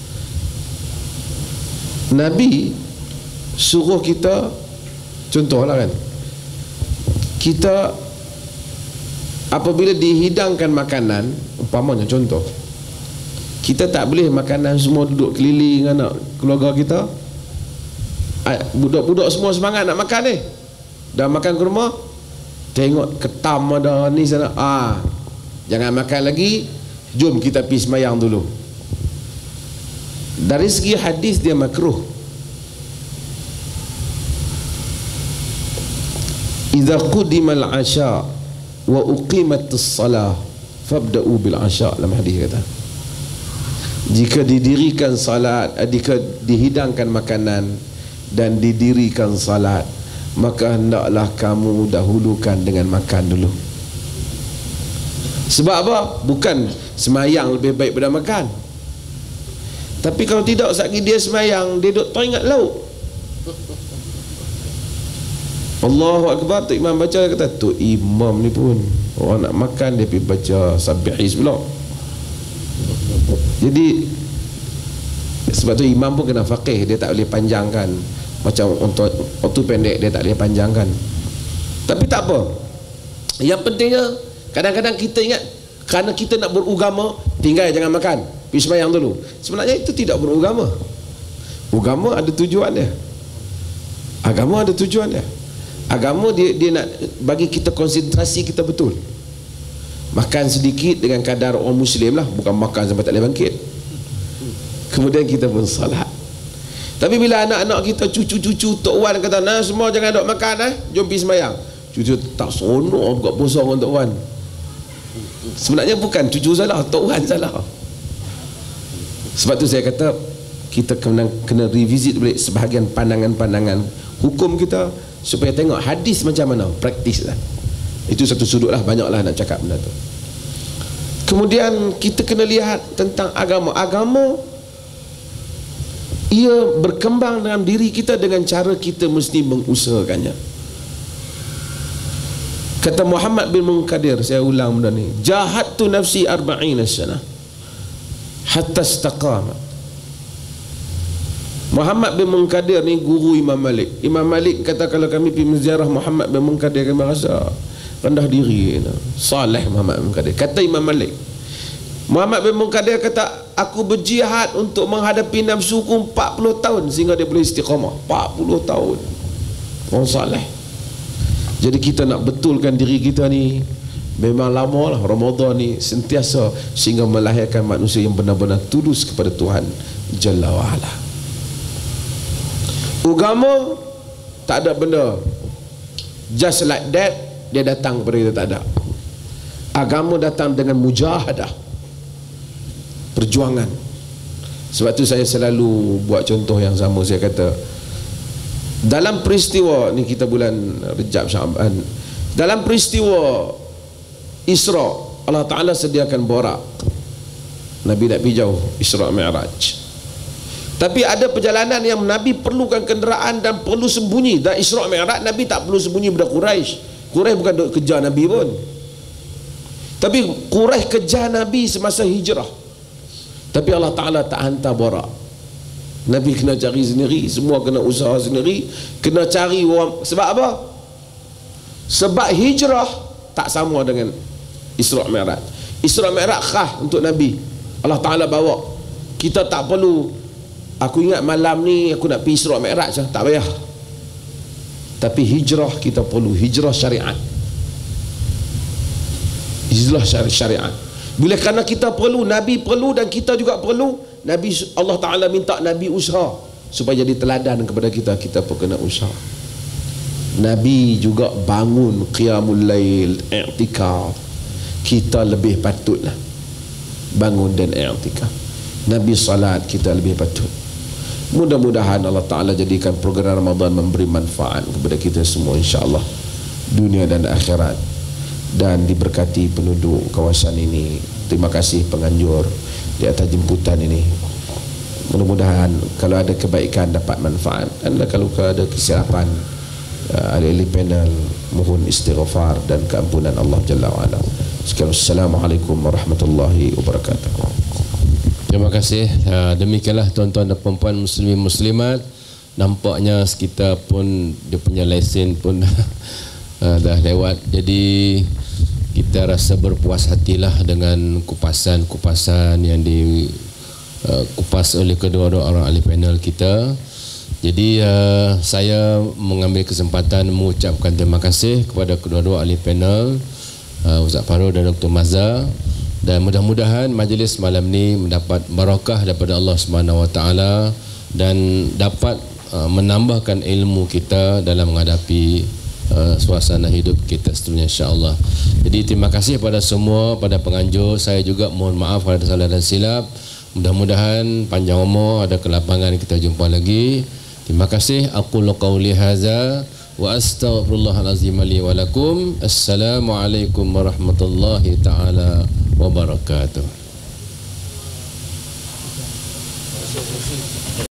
Nabi suruh kita, contohlah kan, kita apabila dihidangkan makanan, umpamanya contoh, kita tak boleh makanan semua duduk keliling anak keluarga kita, budak-budak semua semangat nak makan ni, dah makan kurma, tengok ketam ada ni sana, ah jangan makan lagi, jom kita pergi semayang dulu. Dari segi hadis dia makruh. Idza qudimal asya wa uqimatis salah fabda'u bil asya, dalam hadis kata, jika didirikan salat, jika dihidangkan makanan dan didirikan salat, maka hendaklah kamu dahulukan dengan makan dulu. Sebab apa? Bukan semayang lebih baik daripada makan. Tapi kalau tidak, sekali dia semayang, dia duk teringat lauk. Allahu Akbar, tu imam baca, dia kata tu imam ni pun orang nak makan dia pergi baca sabihis pula. Jadi sebab tu imam pun kena faqih, dia tak boleh panjangkan. Macam untuk waktu pendek dia tak boleh panjangkan. Tapi tak apa, yang pentingnya kadang-kadang kita ingat, kerana kita nak berugama, tinggal jangan makan, pergi sembahyang dulu. Sebenarnya itu tidak berugama. Agama ada tujuan dia. Agama ada tujuan dia. Agama dia, dia nak bagi kita konsentrasi kita betul. Makan sedikit dengan kadar orang Muslim lah, bukan makan sampai tak boleh bangkit. Kemudian kita pun salat. Tapi bila anak-anak kita, cucu-cucu Tok Wan kata, nah semua jangan duk makan eh, jom pergi sembahyang. cucu tak seronok buat puasa orang Tok Wan. Sebenarnya bukan cucu salah, Tok Wan salah. Sebab tu saya kata kita kena, kena revisit balik sebahagian pandangan-pandangan hukum kita supaya tengok hadis macam mana, praktis lah. Itu satu sudut lah, banyak lah nak cakap benda tu. Kemudian kita kena lihat tentang agama. Agama ia berkembang dalam diri kita dengan cara kita mesti mengusahakannya. Kata Muhammad bin Munkadir, saya ulang benda ni, jahadtu nafsi arba'ina sana hatta istaqama. Muhammad bin Munkadir ni guru Imam Malik. Imam Malik kata kalau kami pergi menziarah Muhammad bin Munkadir kami rasa rendah diri, saleh Muhammad bin Munkadir. Kata Imam Malik, Muhammad bin Munkadir kata, aku berjihad untuk menghadapi nafsuku empat puluh tahun sehingga dia boleh istiqamah. empat puluh tahun. Orang saleh. Jadi kita nak betulkan diri kita ni, memang lama lah Ramadan ni sentiasa sehingga melahirkan manusia yang benar-benar tulus kepada Tuhan Jalla wa'ala. Agama tak ada benda just like that dia datang kepada kita, tak ada. Agama datang dengan mujahadah, perjuangan. Sebab tu saya selalu buat contoh yang sama. Saya kata dalam peristiwa ni, kita bulan Rejab Syaban, dalam peristiwa Isra, Allah Ta'ala sediakan borak, Nabi nak pergi jauh Isra Mi'raj. Tapi ada perjalanan yang Nabi perlukan kenderaan dan perlu sembunyi. Dan Isra Mi'raj Nabi tak perlu sembunyi pada Quraisy. Quraisy bukan duk kejar Nabi pun, tapi Quraisy kejar Nabi semasa hijrah. Tapi Allah Ta'ala tak hantar borak. Nabi kena cari sendiri, semua kena usaha sendiri, kena cari orang. Sebab apa? Sebab hijrah tak sama dengan Isra Mi'raj. Isra Mi'raj khas untuk Nabi, Allah Ta'ala bawa. Kita tak perlu, aku ingat malam ni aku nak pergi Isra Mi'raj, tak payah. Tapi hijrah kita perlu, hijrah syariat. Hijrah syariat. Bila kerana kita perlu, Nabi perlu dan kita juga perlu, Nabi, Allah Ta'ala minta Nabi usaha supaya jadi teladan kepada kita. Kita pun kena usaha. Nabi juga bangun qiyamul lail, i'tikaf. Kita lebih patutlah bangun dan i'tikaf. Nabi salat, kita lebih patut. Mudah-mudahan Allah Ta'ala jadikan program Ramadan memberi manfaat kepada kita semua, insya-Allah, dunia dan akhirat, dan diberkati penduduk kawasan ini. Terima kasih penganjur di atas jemputan ini. Mudah-mudahan kalau ada kebaikan dapat manfaat, dan kalau ada kesilapan, uh, ahli panel mohon istighfar dan keampunan Allah Jalla wa'ala. Sekian, Assalamualaikum warahmatullahi wabarakatuh. Terima kasih. Uh, demikianlah tuan-tuan dan puan-puan muslimin muslimat. Nampaknya kita pun dia punya lesen pun uh, dah lewat. Jadi kita rasa berpuas hatilah dengan kupasan-kupasan yang dikupas uh, oleh kedua-dua orang ahli panel kita. Jadi uh, saya mengambil kesempatan mengucapkan terima kasih kepada kedua-dua ahli panel, uh, Ustaz Farouk dan Doktor Mazhar. Dan mudah-mudahan majlis malam ni mendapat barakah daripada Allah Subhanahu Wa Taala dan dapat uh, menambahkan ilmu kita dalam menghadapi uh, suasana hidup kita seterusnya, insya-Allah. Jadi terima kasih pada semua, pada penganjur. Saya juga mohon maaf kalau ada salah dan silap. Mudah-mudahan panjang umur, ada kelapangan, kita jumpa lagi. Terima kasih. Aqulu qauli hadza wa astaghfirullahal azim li wa lakum. Assalamualaikum warahmatullahi taala wabarakatuh.